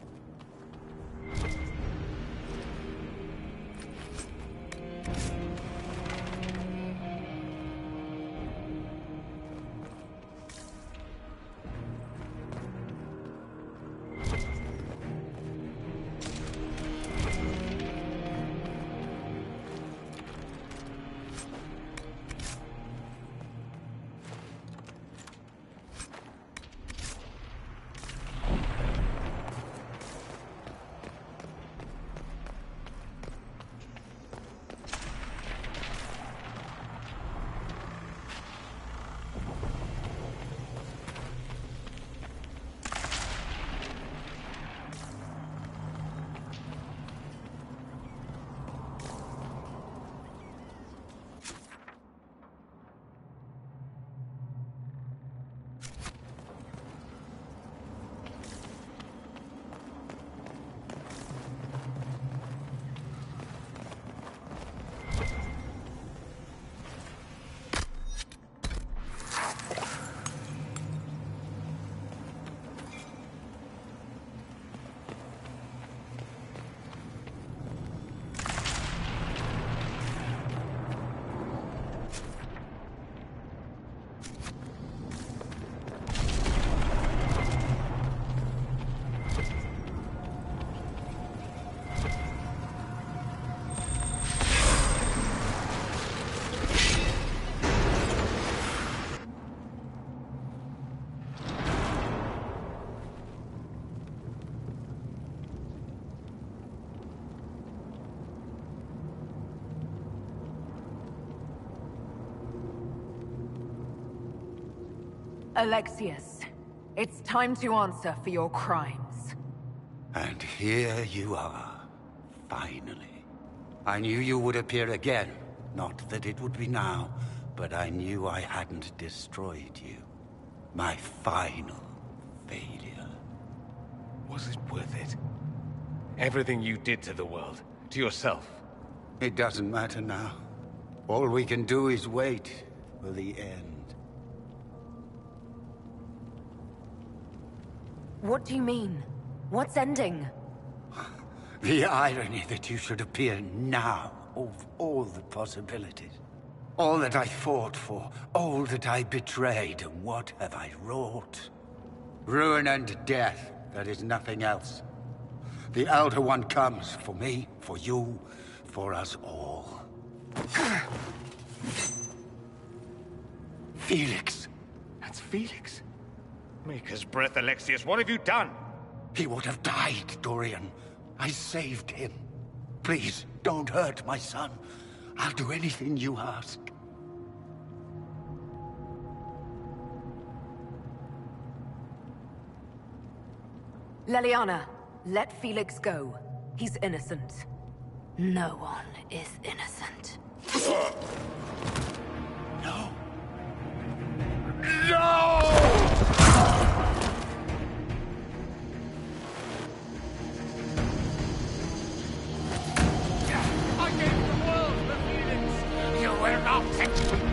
Alexius, it's time to answer for your crimes. And here you are, finally. I knew you would appear again. Not that it would be now, but I knew I hadn't destroyed you. My final failure. Was it worth it? Everything you did to the world, to yourself. It doesn't matter now. All we can do is wait. for the end. What do you mean? What's ending? The irony that you should appear now, of all the possibilities. All that I fought for, all that I betrayed, and what have I wrought? Ruin and death, that is nothing else. The Elder One comes, for me, for you, for us all. Felix! That's Felix. Maker's breath, Alexius, what have you done? He would have died, Dorian. I saved him. Please, don't hurt my son. I'll do anything you ask. Leliana, let Felix go. He's innocent. No one is innocent. No. No! I gave the world for Felix! You will not tempt me!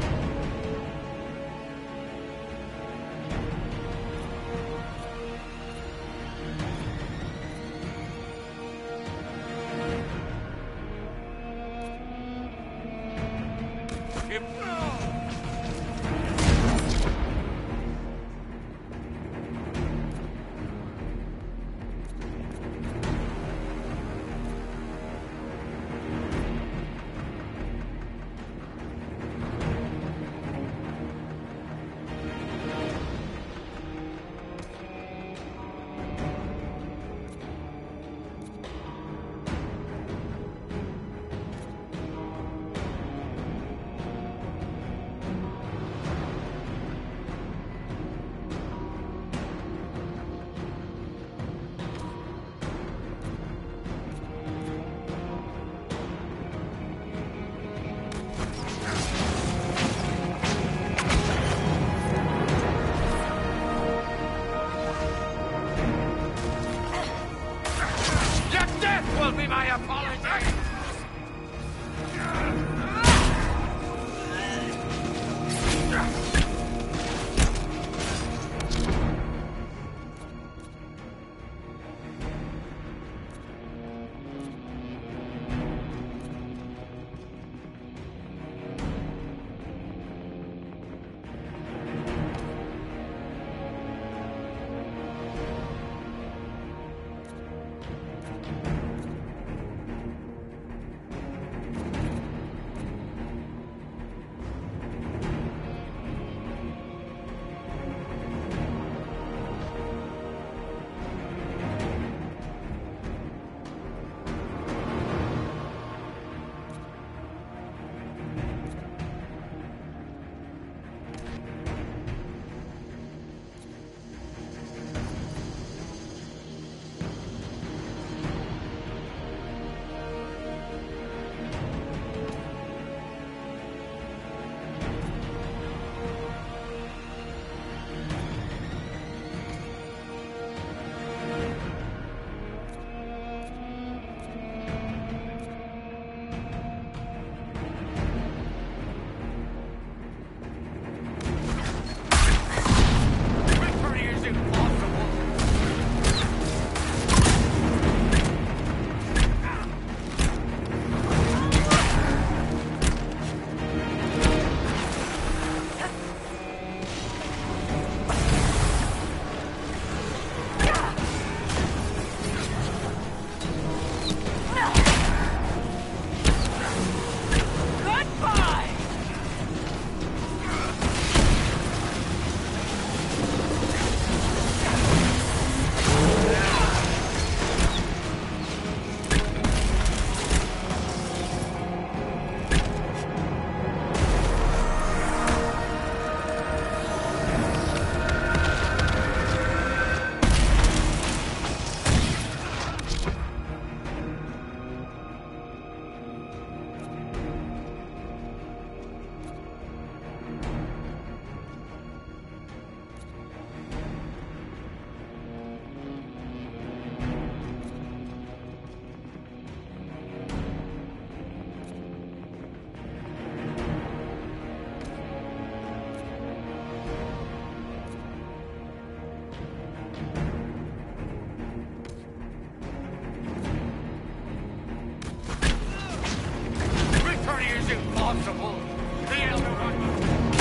impossible. The Elder One will...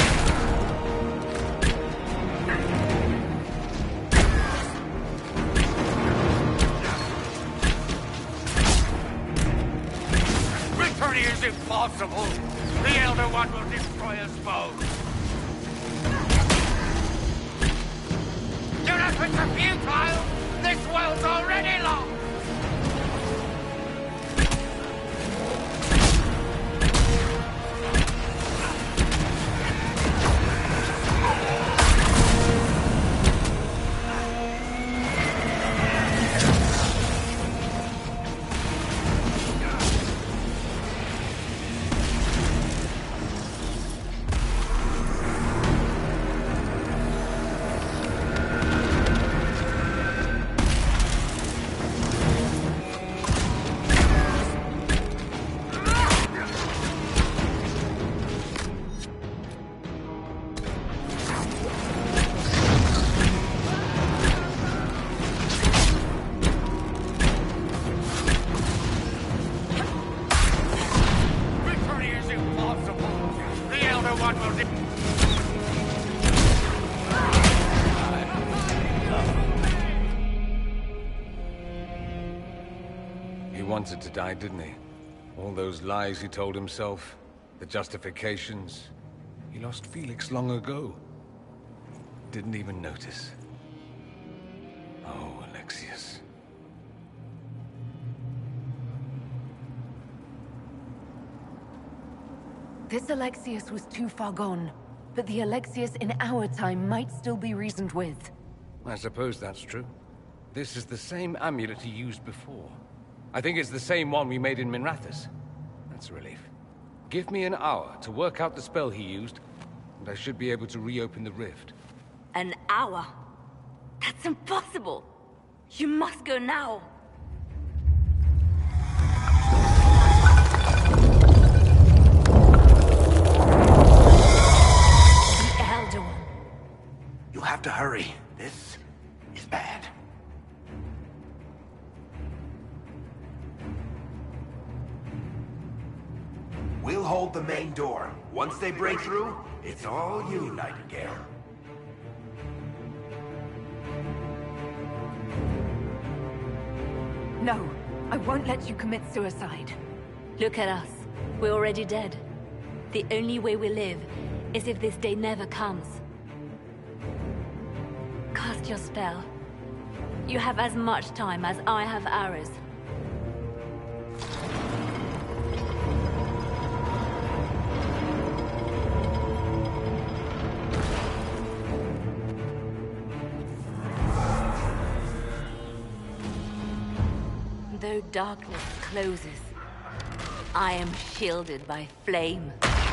Victory is impossible. The Elder One will destroy us both. Your efforts are futile. This world's already lost. Wanted to die, didn't he? All those lies he told himself, the justifications. He lost Felix long ago. Didn't even notice. Oh, Alexius. This Alexius was too far gone, but the Alexius in our time might still be reasoned with. I suppose that's true. This is the same amulet he used before. I think it's the same one we made in Minrathous. That's a relief. Give me an hour to work out the spell he used, and I should be able to reopen the rift. An hour? That's impossible! You must go now! The Elder One. You'll have to hurry. This is bad. We'll hold the main door. Once they break through, it's all you, Nightingale. No, I won't let you commit suicide. Look at us. We're already dead. The only way we live is if this day never comes. Cast your spell. You have as much time as I have hours. Though darkness closes, I am shielded by flame.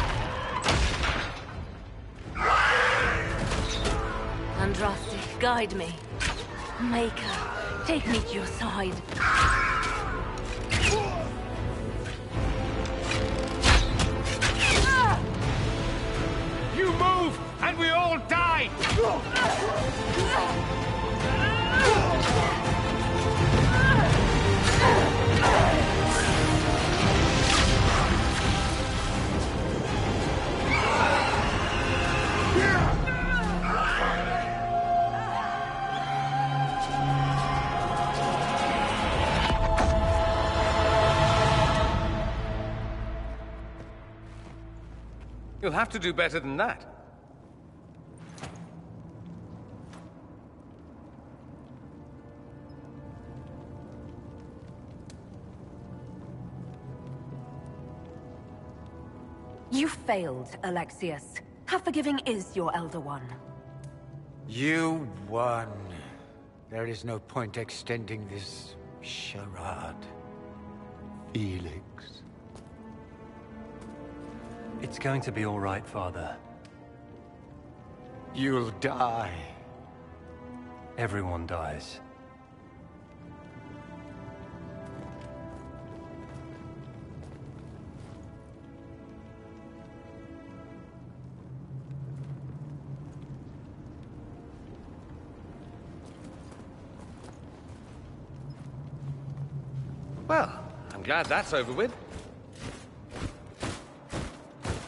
Andraste, guide me. Maker, take me to your side. You move, and we all die! You'll have to do better than that. You failed, Alexius. How forgiving is your Elder One? You won. There is no point extending this charade. Felix. It's going to be all right, Father. You'll die. Everyone dies. Well, I'm glad that's over with.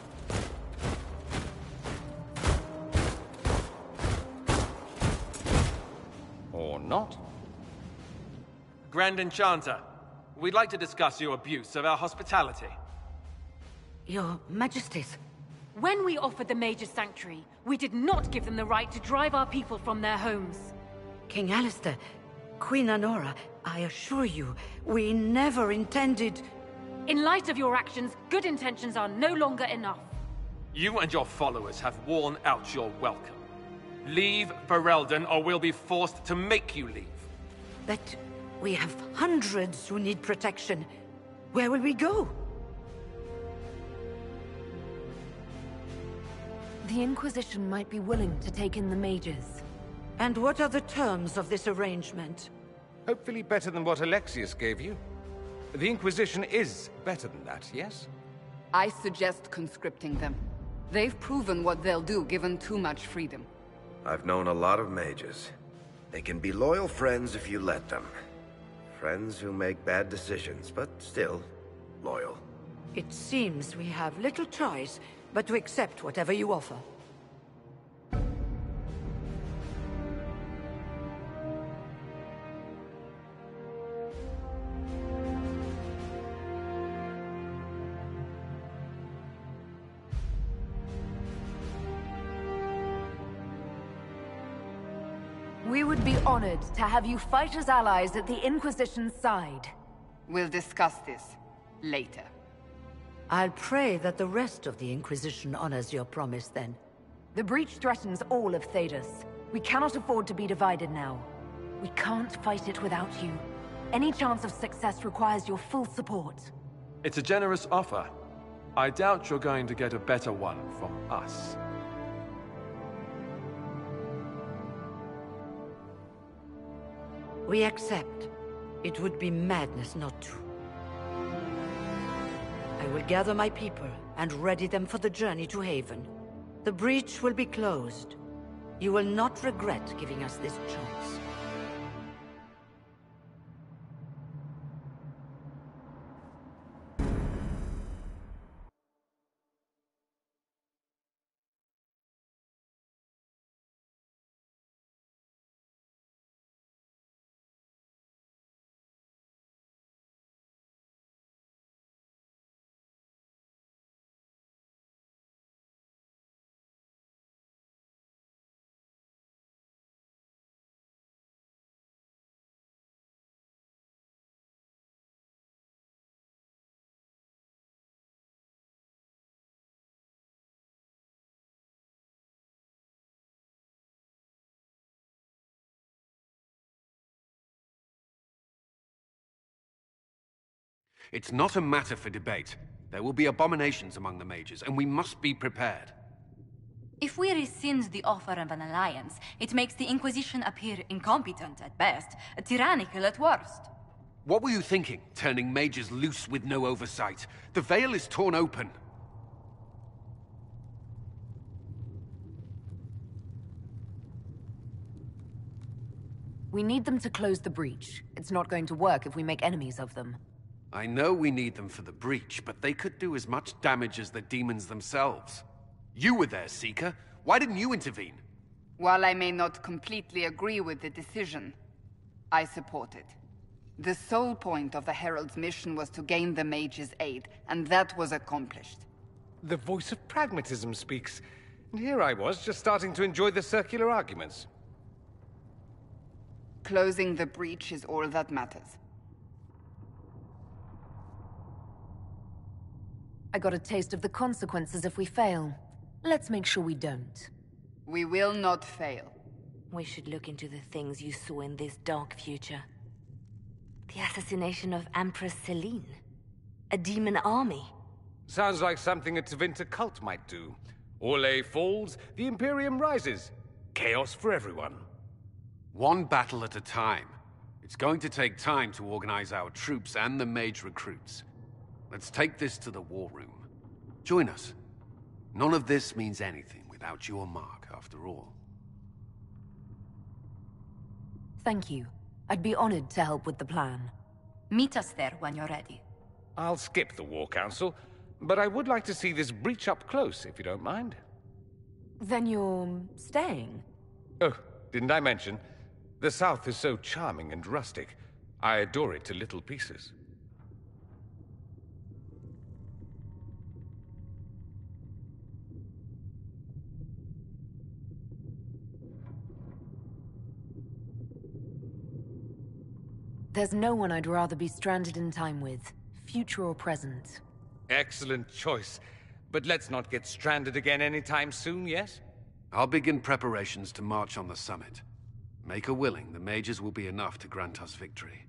Or not. Grand Enchanter, we'd like to discuss your abuse of our hospitality. Your Majesties. When we offered the Mage's Sanctuary, we did not give them the right to drive our people from their homes. King Alistair, Queen Anora, I assure you, we never intended... In light of your actions, good intentions are no longer enough. You and your followers have worn out your welcome. Leave Ferelden, or we'll be forced to make you leave. But we have hundreds who need protection. Where will we go? The Inquisition might be willing to take in the mages. And what are the terms of this arrangement? Hopefully better than what Alexius gave you. The Inquisition is better than that, yes? I suggest conscripting them. They've proven what they'll do given too much freedom. I've known a lot of mages. They can be loyal friends if you let them. Friends who make bad decisions, but still loyal. It seems we have little choice but to accept whatever you offer. We would be honored to have you fight as allies at the Inquisition's side. We'll discuss this later. I'll pray that the rest of the Inquisition honors your promise then. The breach threatens all of Thedas. We cannot afford to be divided now. We can't fight it without you. Any chance of success requires your full support. It's a generous offer. I doubt you're going to get a better one from us. We accept. It would be madness not to. I will gather my people and ready them for the journey to Haven. The breach will be closed. You will not regret giving us this chance. It's not a matter for debate. There will be abominations among the mages, and we must be prepared. If we rescind the offer of an alliance, it makes the Inquisition appear incompetent at best, tyrannical at worst. What were you thinking, turning mages loose with no oversight? The veil is torn open. We need them to close the breach. It's not going to work if we make enemies of them. I know we need them for the breach, but they could do as much damage as the demons themselves. You were there, Seeker. Why didn't you intervene? While I may not completely agree with the decision, I support it. The sole point of the Herald's mission was to gain the mage's aid, and that was accomplished. The voice of pragmatism speaks. And here I was, just starting to enjoy the circular arguments. Closing the breach is all that matters. I got a taste of the consequences if we fail. Let's make sure we don't. We will not fail. We should look into the things you saw in this dark future. The assassination of Empress Celine. A demon army. Sounds like something a Tevinter cult might do. Orlais falls, the Imperium rises. Chaos for everyone. One battle at a time. It's going to take time to organize our troops and the mage recruits. Let's take this to the war room. Join us. None of this means anything without your mark, after all. Thank you. I'd be honored to help with the plan. Meet us there when you're ready. I'll skip the War Council, but I would like to see this breach up close, if you don't mind. Then you're staying? Oh, didn't I mention? The South is so charming and rustic. I adore it to little pieces. There's no one I'd rather be stranded in time with, future or present. Excellent choice. But let's not get stranded again anytime soon, yes? I'll begin preparations to march on the summit. Maker willing, the mages will be enough to grant us victory.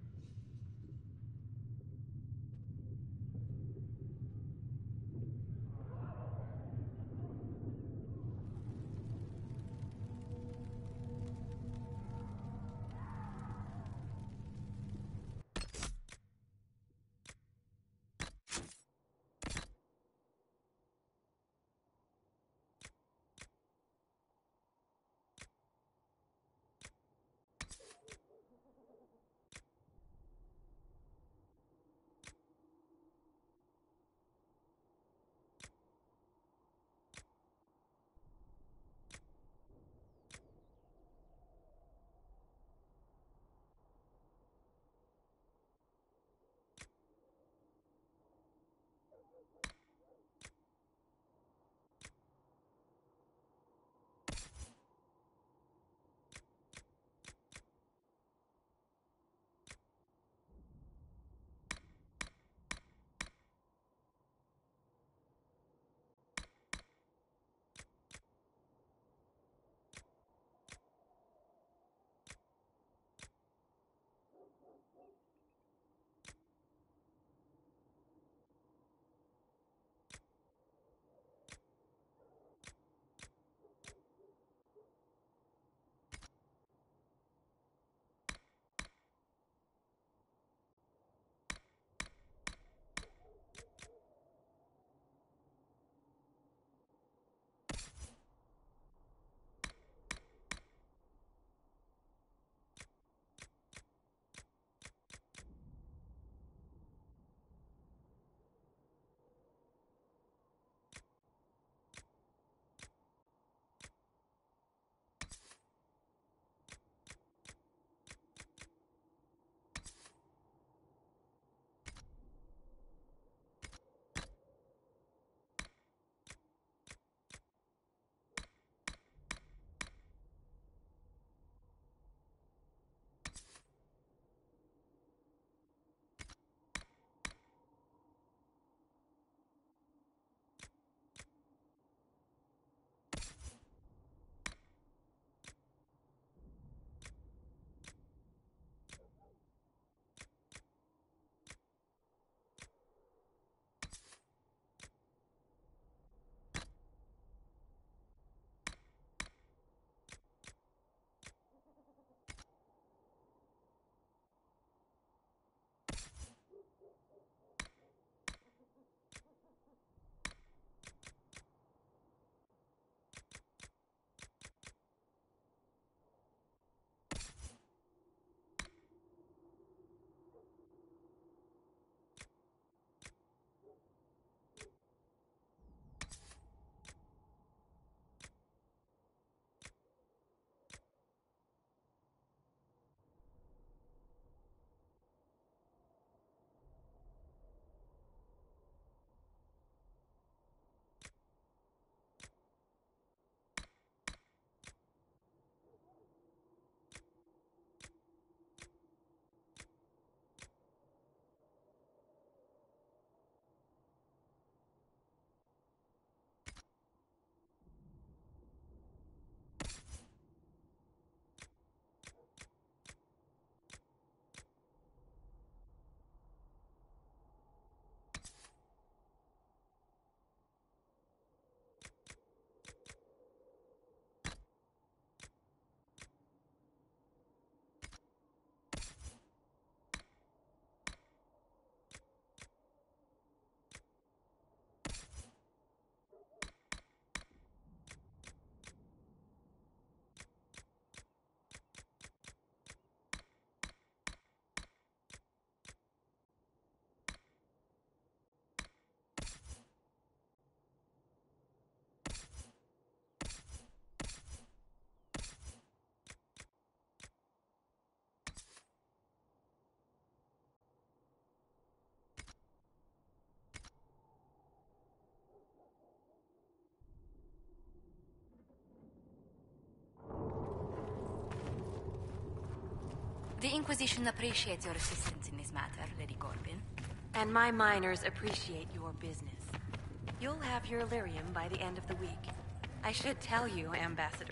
The Inquisition appreciates your assistance in this matter, Lady Corbin. And my miners appreciate your business. You'll have your Illyrium by the end of the week. I should tell you, Ambassador.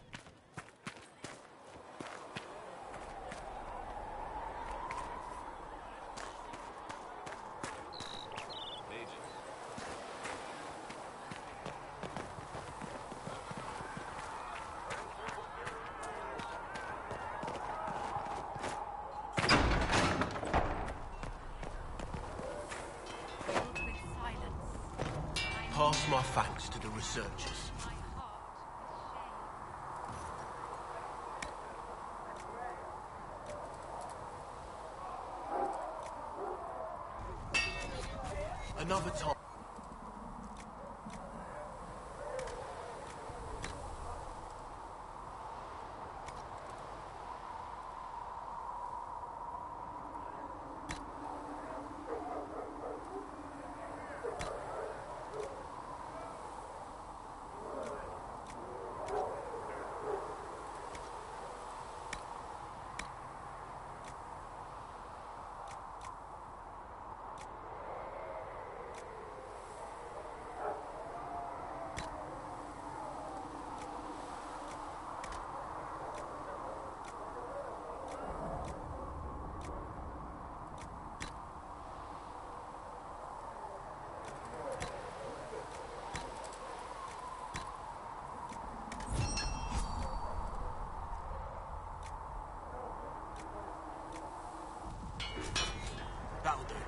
Pass my thanks to the researchers. Another time. That'll do.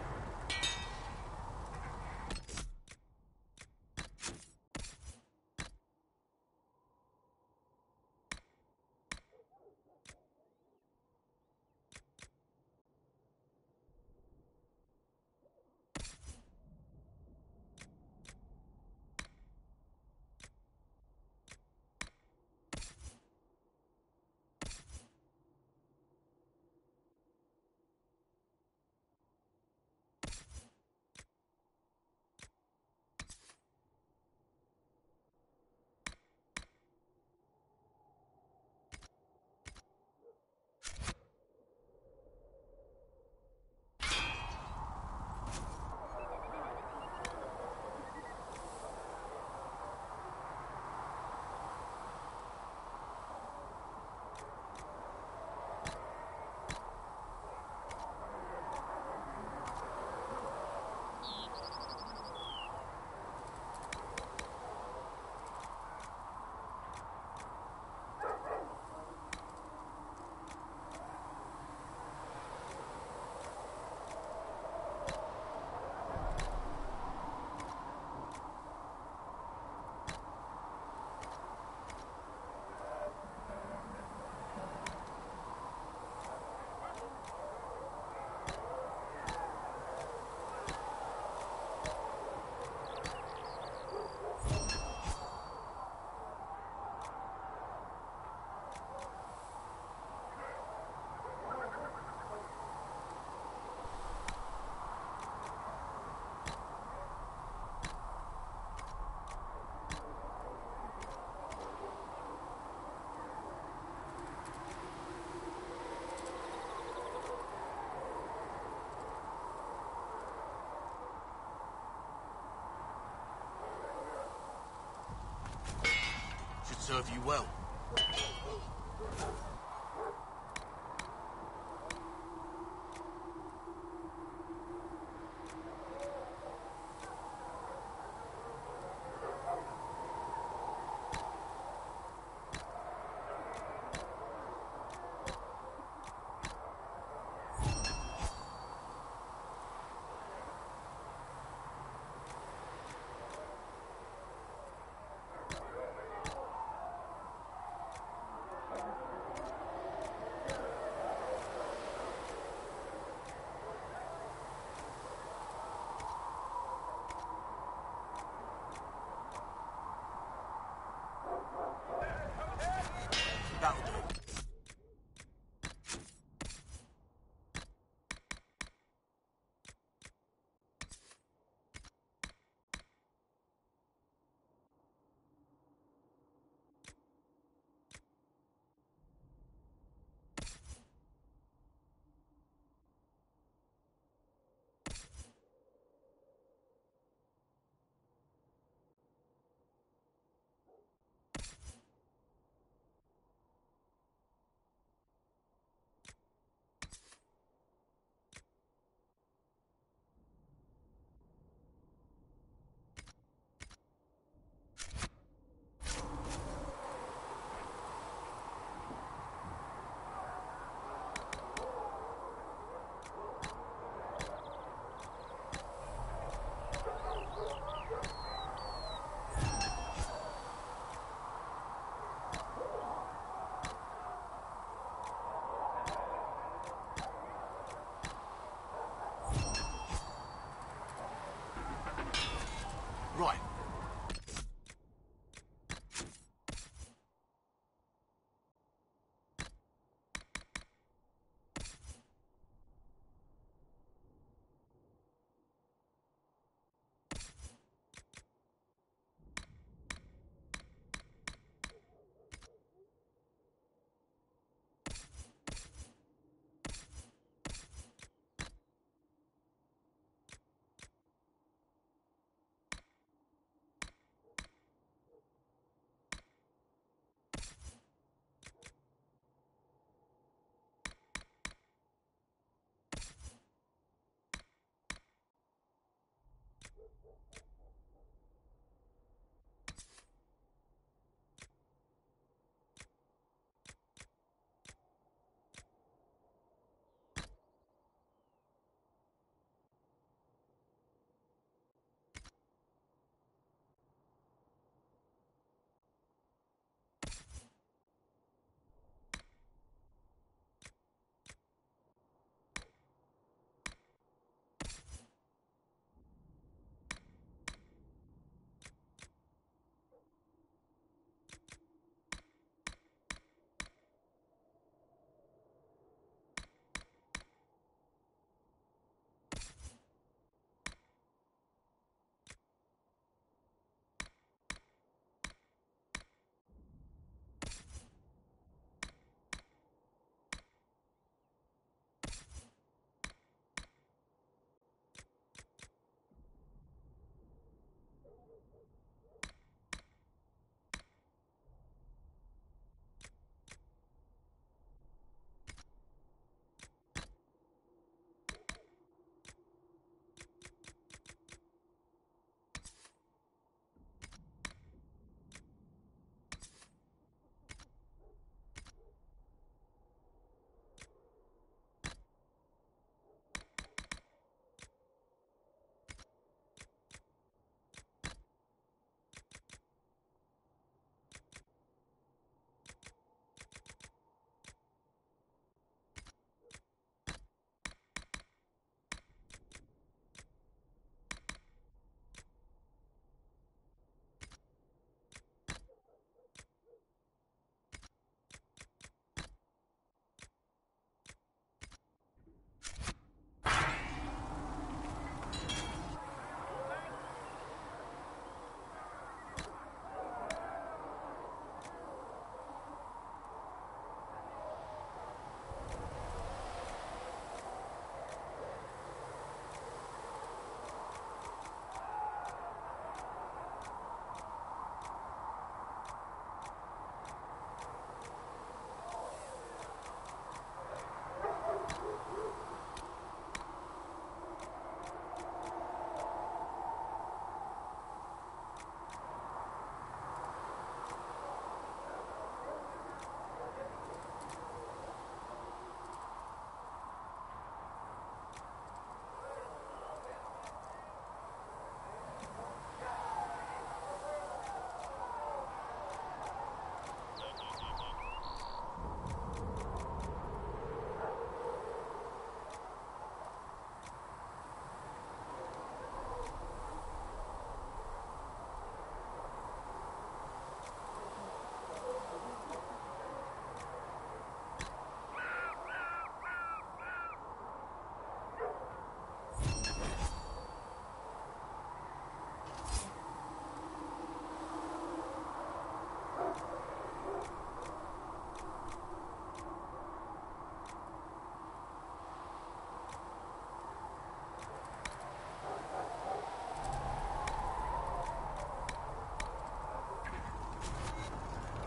Should serve you well.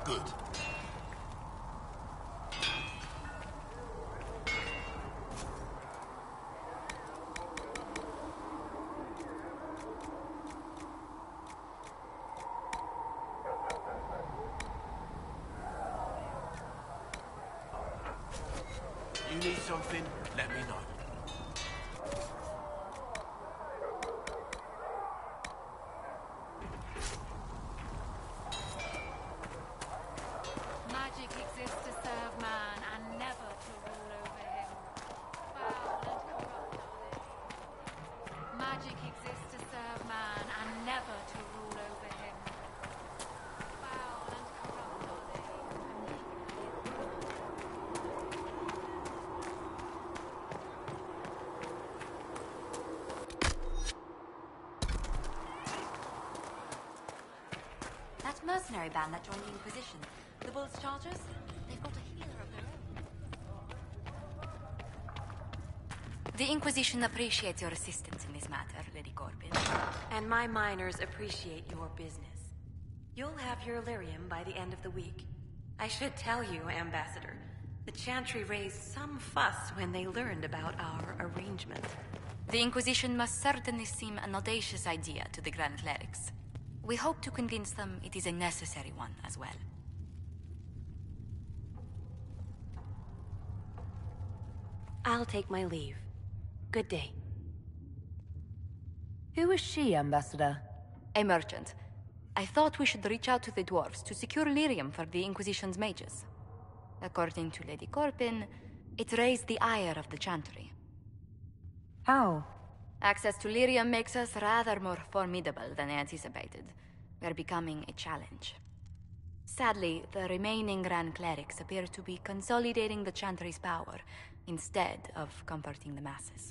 Good. You need something? Let me know. Magic exists to serve man and never to rule over him. Foul and corrupt are they. Magic exists to serve man and never to rule over him. Foul and corrupt are they. That mercenary band that joined the Inquisition, the Bulls Chargers, they've got a healer of their own. The Inquisition appreciates your assistance in this matter, Lady Corbin. And my miners appreciate your business. You'll have your Illyrium by the end of the week. I should tell you, Ambassador, the Chantry raised some fuss when they learned about our arrangement. The Inquisition must certainly seem an audacious idea to the Grand Clerics. We hope to convince them it is a necessary one as well. I'll take my leave. Good day. Who is she, Ambassador? A merchant. I thought we should reach out to the dwarves to secure lyrium for the Inquisition's mages. According to Lady Corbin, it raised the ire of the Chantry. How? Access to lyrium makes us rather more formidable than anticipated. We're becoming a challenge. Sadly, the remaining Grand Clerics appear to be consolidating the Chantry's power, instead of comforting the masses.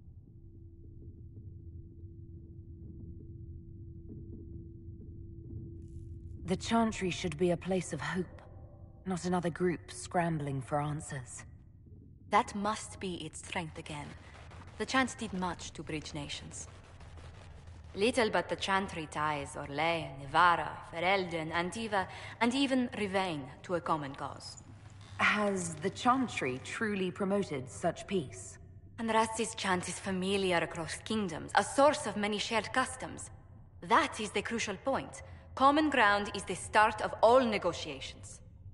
The Chantry should be a place of hope, not another group scrambling for answers. That must be its strength again. The Chant did much to bridge nations. Little but the Chantry ties Orlais, Nevarra, Ferelden, Antiva, and even Rivain to a common cause. Has the Chantry truly promoted such peace? Andraste's chant is familiar across kingdoms, a source of many shared customs. That is the crucial point. Common ground is the start of all negotiations.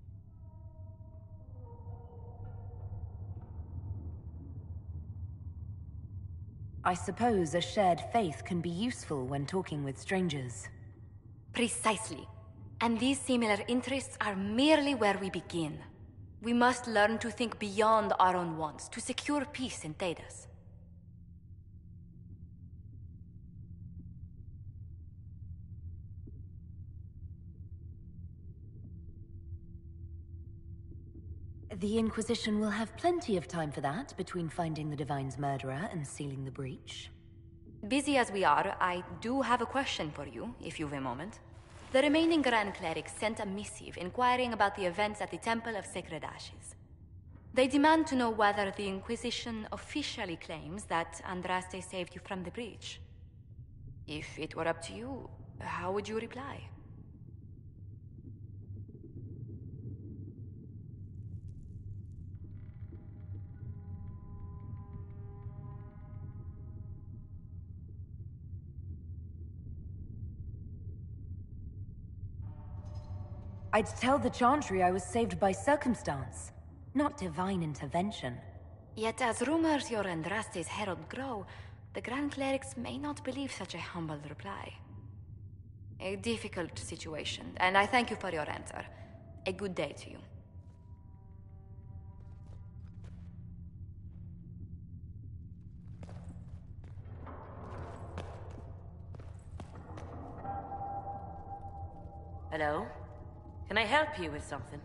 I suppose a shared faith can be useful when talking with strangers. Precisely. And these similar interests are merely where we begin. We must learn to think beyond our own wants, to secure peace in Thedas. The Inquisition will have plenty of time for that, between finding the Divine's murderer and sealing the breach. Busy as we are, I do have a question for you, if you've a moment. The remaining Grand Clerics sent a missive inquiring about the events at the Temple of Sacred Ashes. They demand to know whether the Inquisition officially claims that Andraste saved you from the breach. If it were up to you, how would you reply? I'd tell the Chantry I was saved by circumstance, not divine intervention. Yet as rumors your Andraste's herald grow, the Grand Clerics may not believe such a humble reply. A difficult situation, and I thank you for your answer. A good day to you. Hello? Can I help you with something?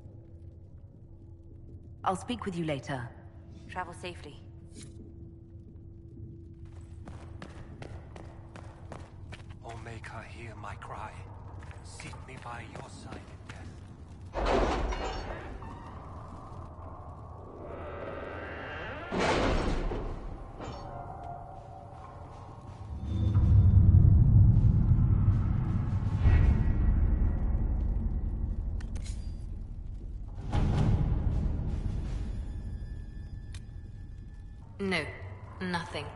I'll speak with you later. Travel safely. Oh, make her hear my cry. Seat me by your side in death. No, nothing.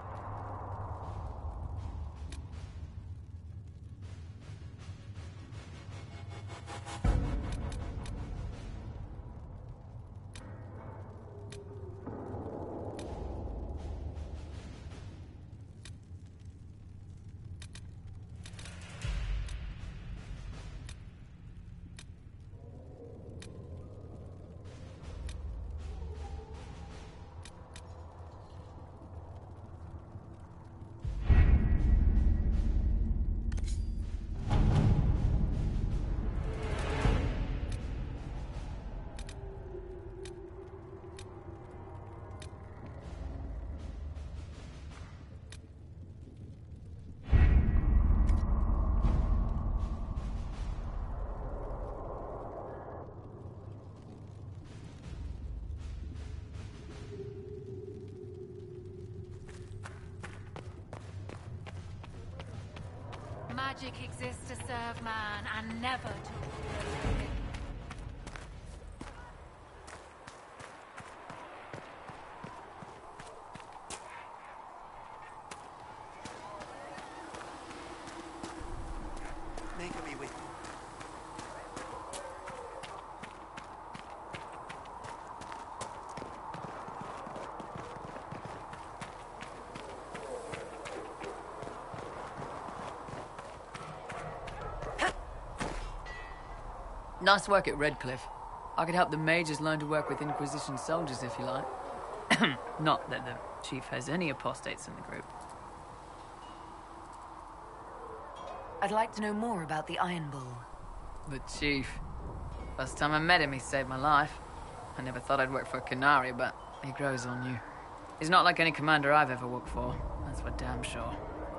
Magic exists to serve man and never to rule over him. Make me with you. Nice work at Redcliffe. I could help the mages learn to work with Inquisition soldiers if you like. Not that the Chief has any apostates in the group. I'd like to know more about the Iron Bull. The Chief. First time I met him, he saved my life. I never thought I'd work for Qunari, but he grows on you. He's not like any commander I've ever worked for. That's for damn sure.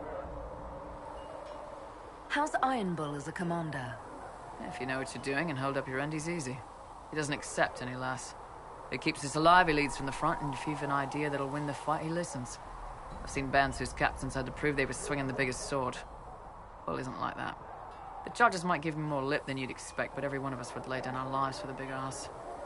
How's Iron Bull as a commander? If you know what you're doing and hold up your end, he's easy. He doesn't accept any less. If he keeps us alive, he leads from the front, and if you've an idea that'll win the fight, he listens. I've seen bands whose captains had to prove they were swinging the biggest sword. Bull isn't like that. The charges might give him more lip than you'd expect, but every one of us would lay down our lives for the big ass.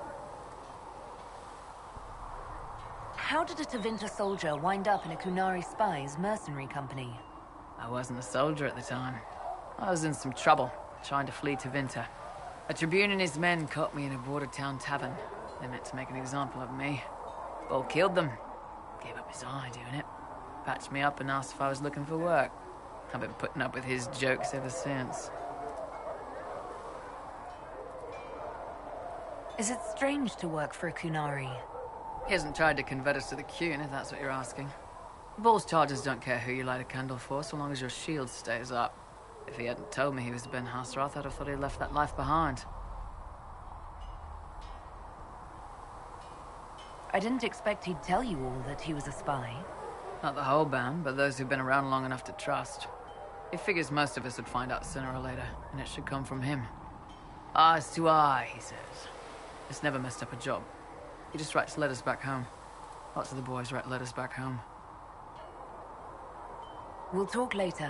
How did a Tevinter soldier wind up in a Qunari spy's mercenary company? I wasn't a soldier at the time. I was in some trouble, trying to flee Tevinter. A Tribune and his men caught me in a border town tavern. They meant to make an example of me. Bull killed them. Gave up his eye doing it. Patched me up and asked if I was looking for work. I've been putting up with his jokes ever since. Is it strange to work for a Qunari? He hasn't tried to convert us to the Qun, if that's what you're asking. Bull's charges don't care who you light a candle for, so long as your shield stays up. If he hadn't told me he was Ben Hasrath, I'd have thought he'd left that life behind. I didn't expect he'd tell you all that he was a spy. Not the whole band, but those who've been around long enough to trust. He figures most of us would find out sooner or later, and it should come from him. Eyes to eye, he says. It's never messed up a job. He just writes letters back home. Lots of the boys write letters back home. We'll talk later.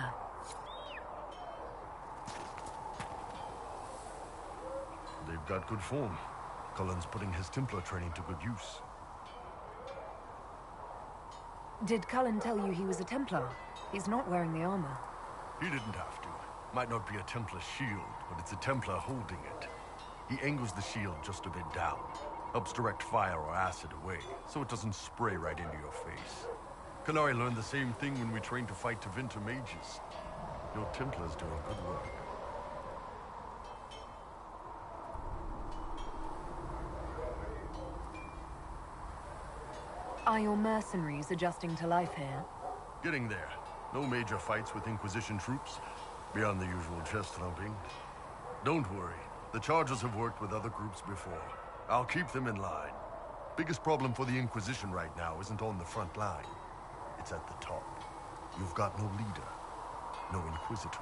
They've got good form. Cullen's putting his Templar training to good use. Did Cullen tell you he was a Templar? He's not wearing the armor. He didn't have to. Might not be a Templar shield, but it's a Templar holding it. He angles the shield just a bit down. Helps direct fire or acid away, so it doesn't spray right into your face. Qunari learned the same thing when we trained to fight Tevinter mages. Your Templars doing good work. Are your mercenaries adjusting to life here? Getting there. No major fights with Inquisition troops, beyond the usual chest thumping. Don't worry. The Chargers have worked with other groups before. I'll keep them in line. Biggest problem for the Inquisition right now isn't on the front line. It's at the top. You've got no leader. No Inquisitor.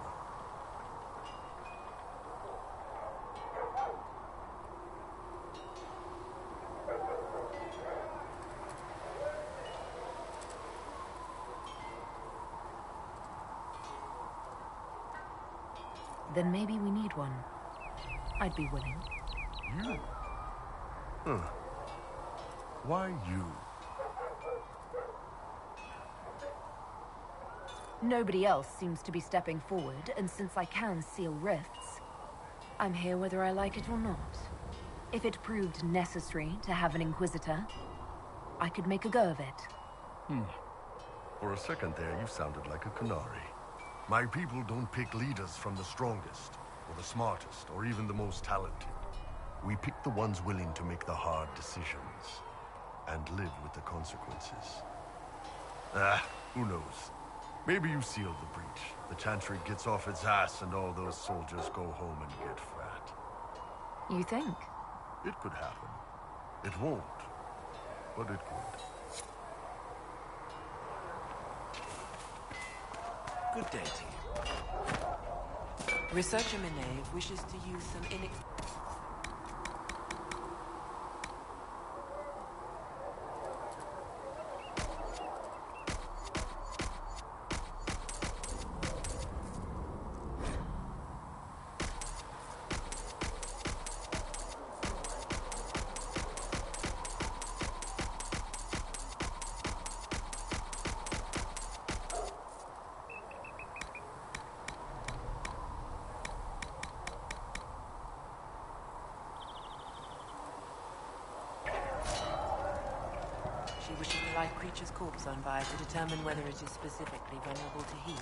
Then maybe we need one. I'd be willing. You? Huh. Why you? Nobody else seems to be stepping forward, and since I can seal rifts, I'm here whether I like it or not. If it proved necessary to have an Inquisitor, I could make a go of it. Hmm. For a second there, you sounded like a Qunari. My people don't pick leaders from the strongest, or the smartest, or even the most talented. We pick the ones willing to make the hard decisions, and live with the consequences. Ah, who knows? Maybe you seal the breach. The Chantry gets off its ass and all those soldiers go home and get fat. You think? It could happen. It won't, but it could. Good day to you. Researcher Minave wishes to use some inex... She wishes a live creature's corpse on fire to determine whether it is specifically vulnerable to heat.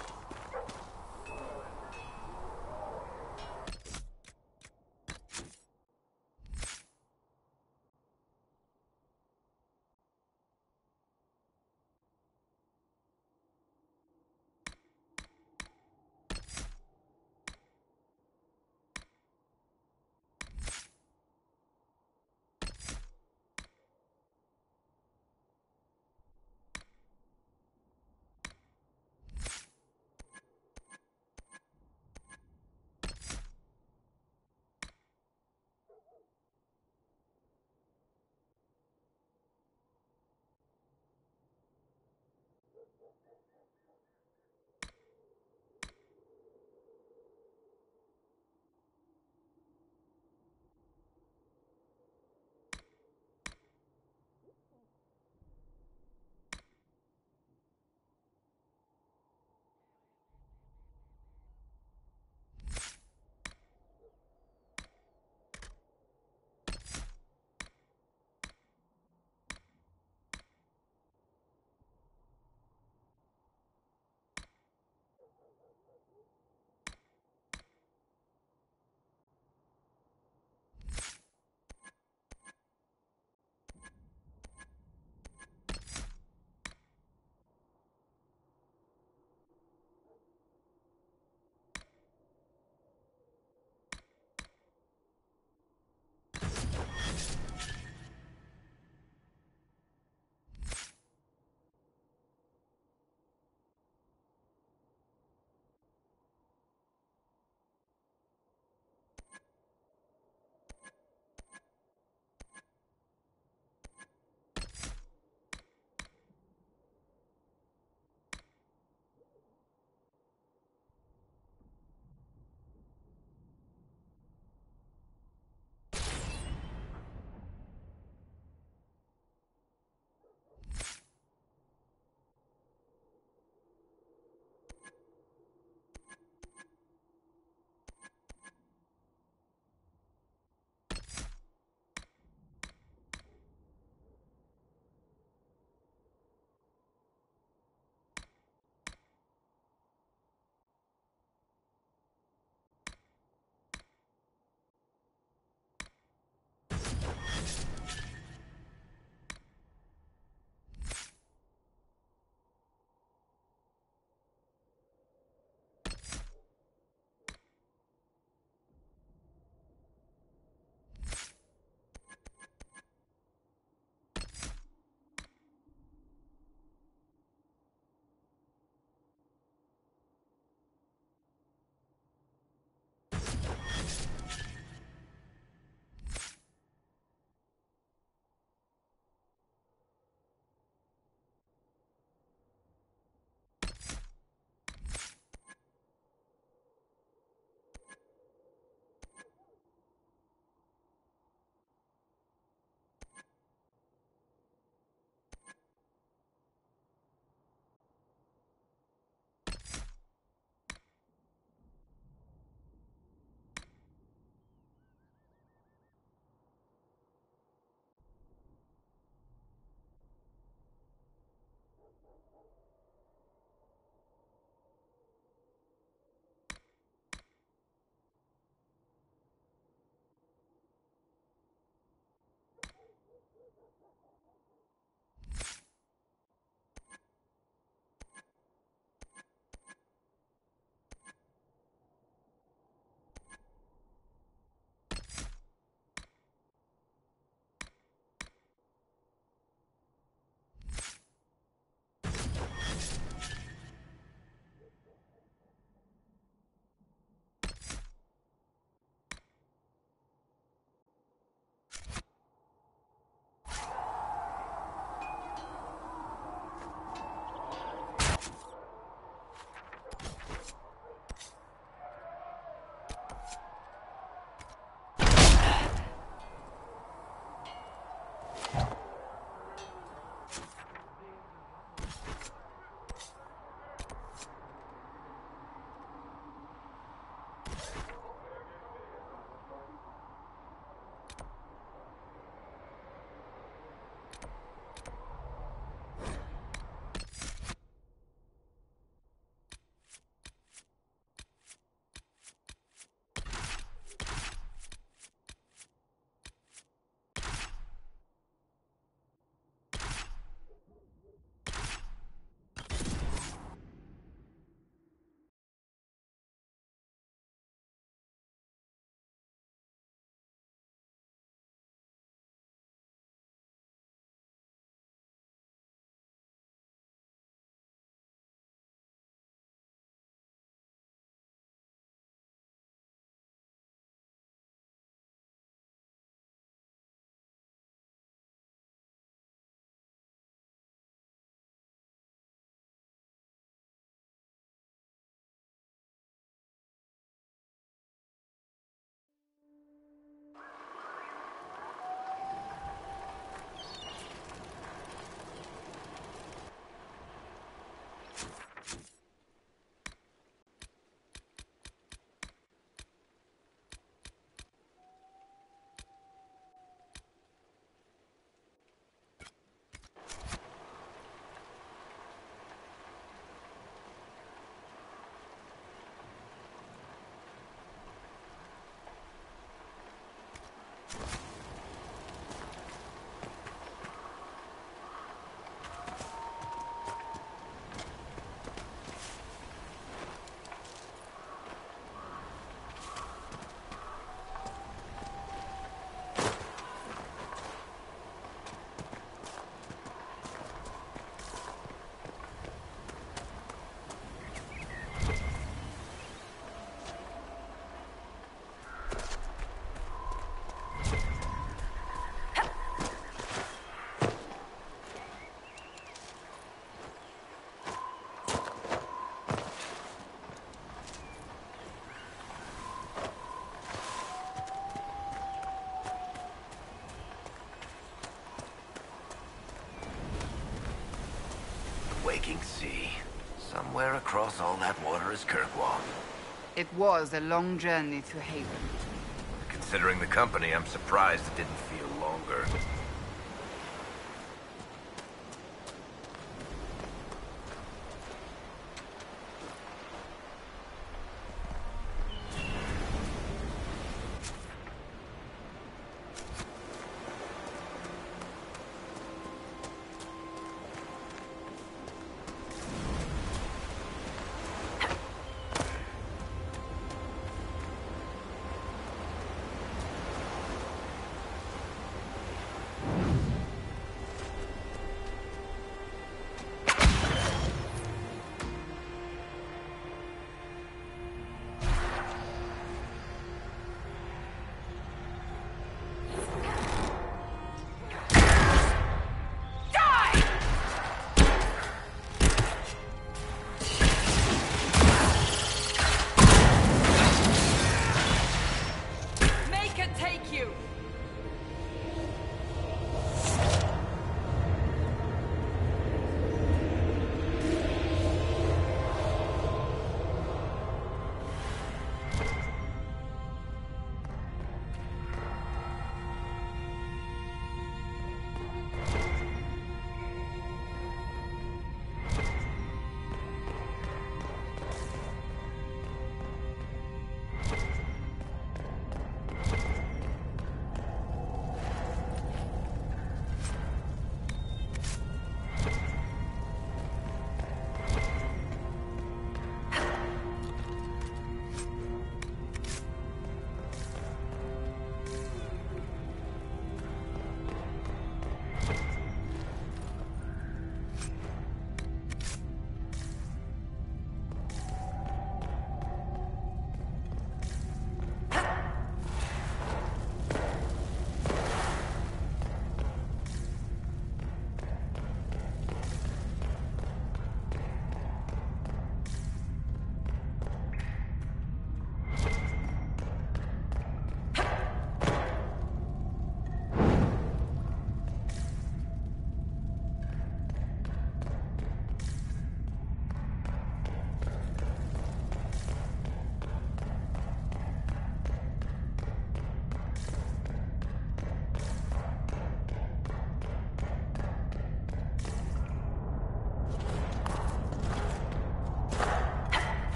breathtaking sea. Somewhere across all that water is Kirkwall. It was a long journey to Haven. Considering the company, I'm surprised it didn't feel longer.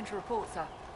to report, sir.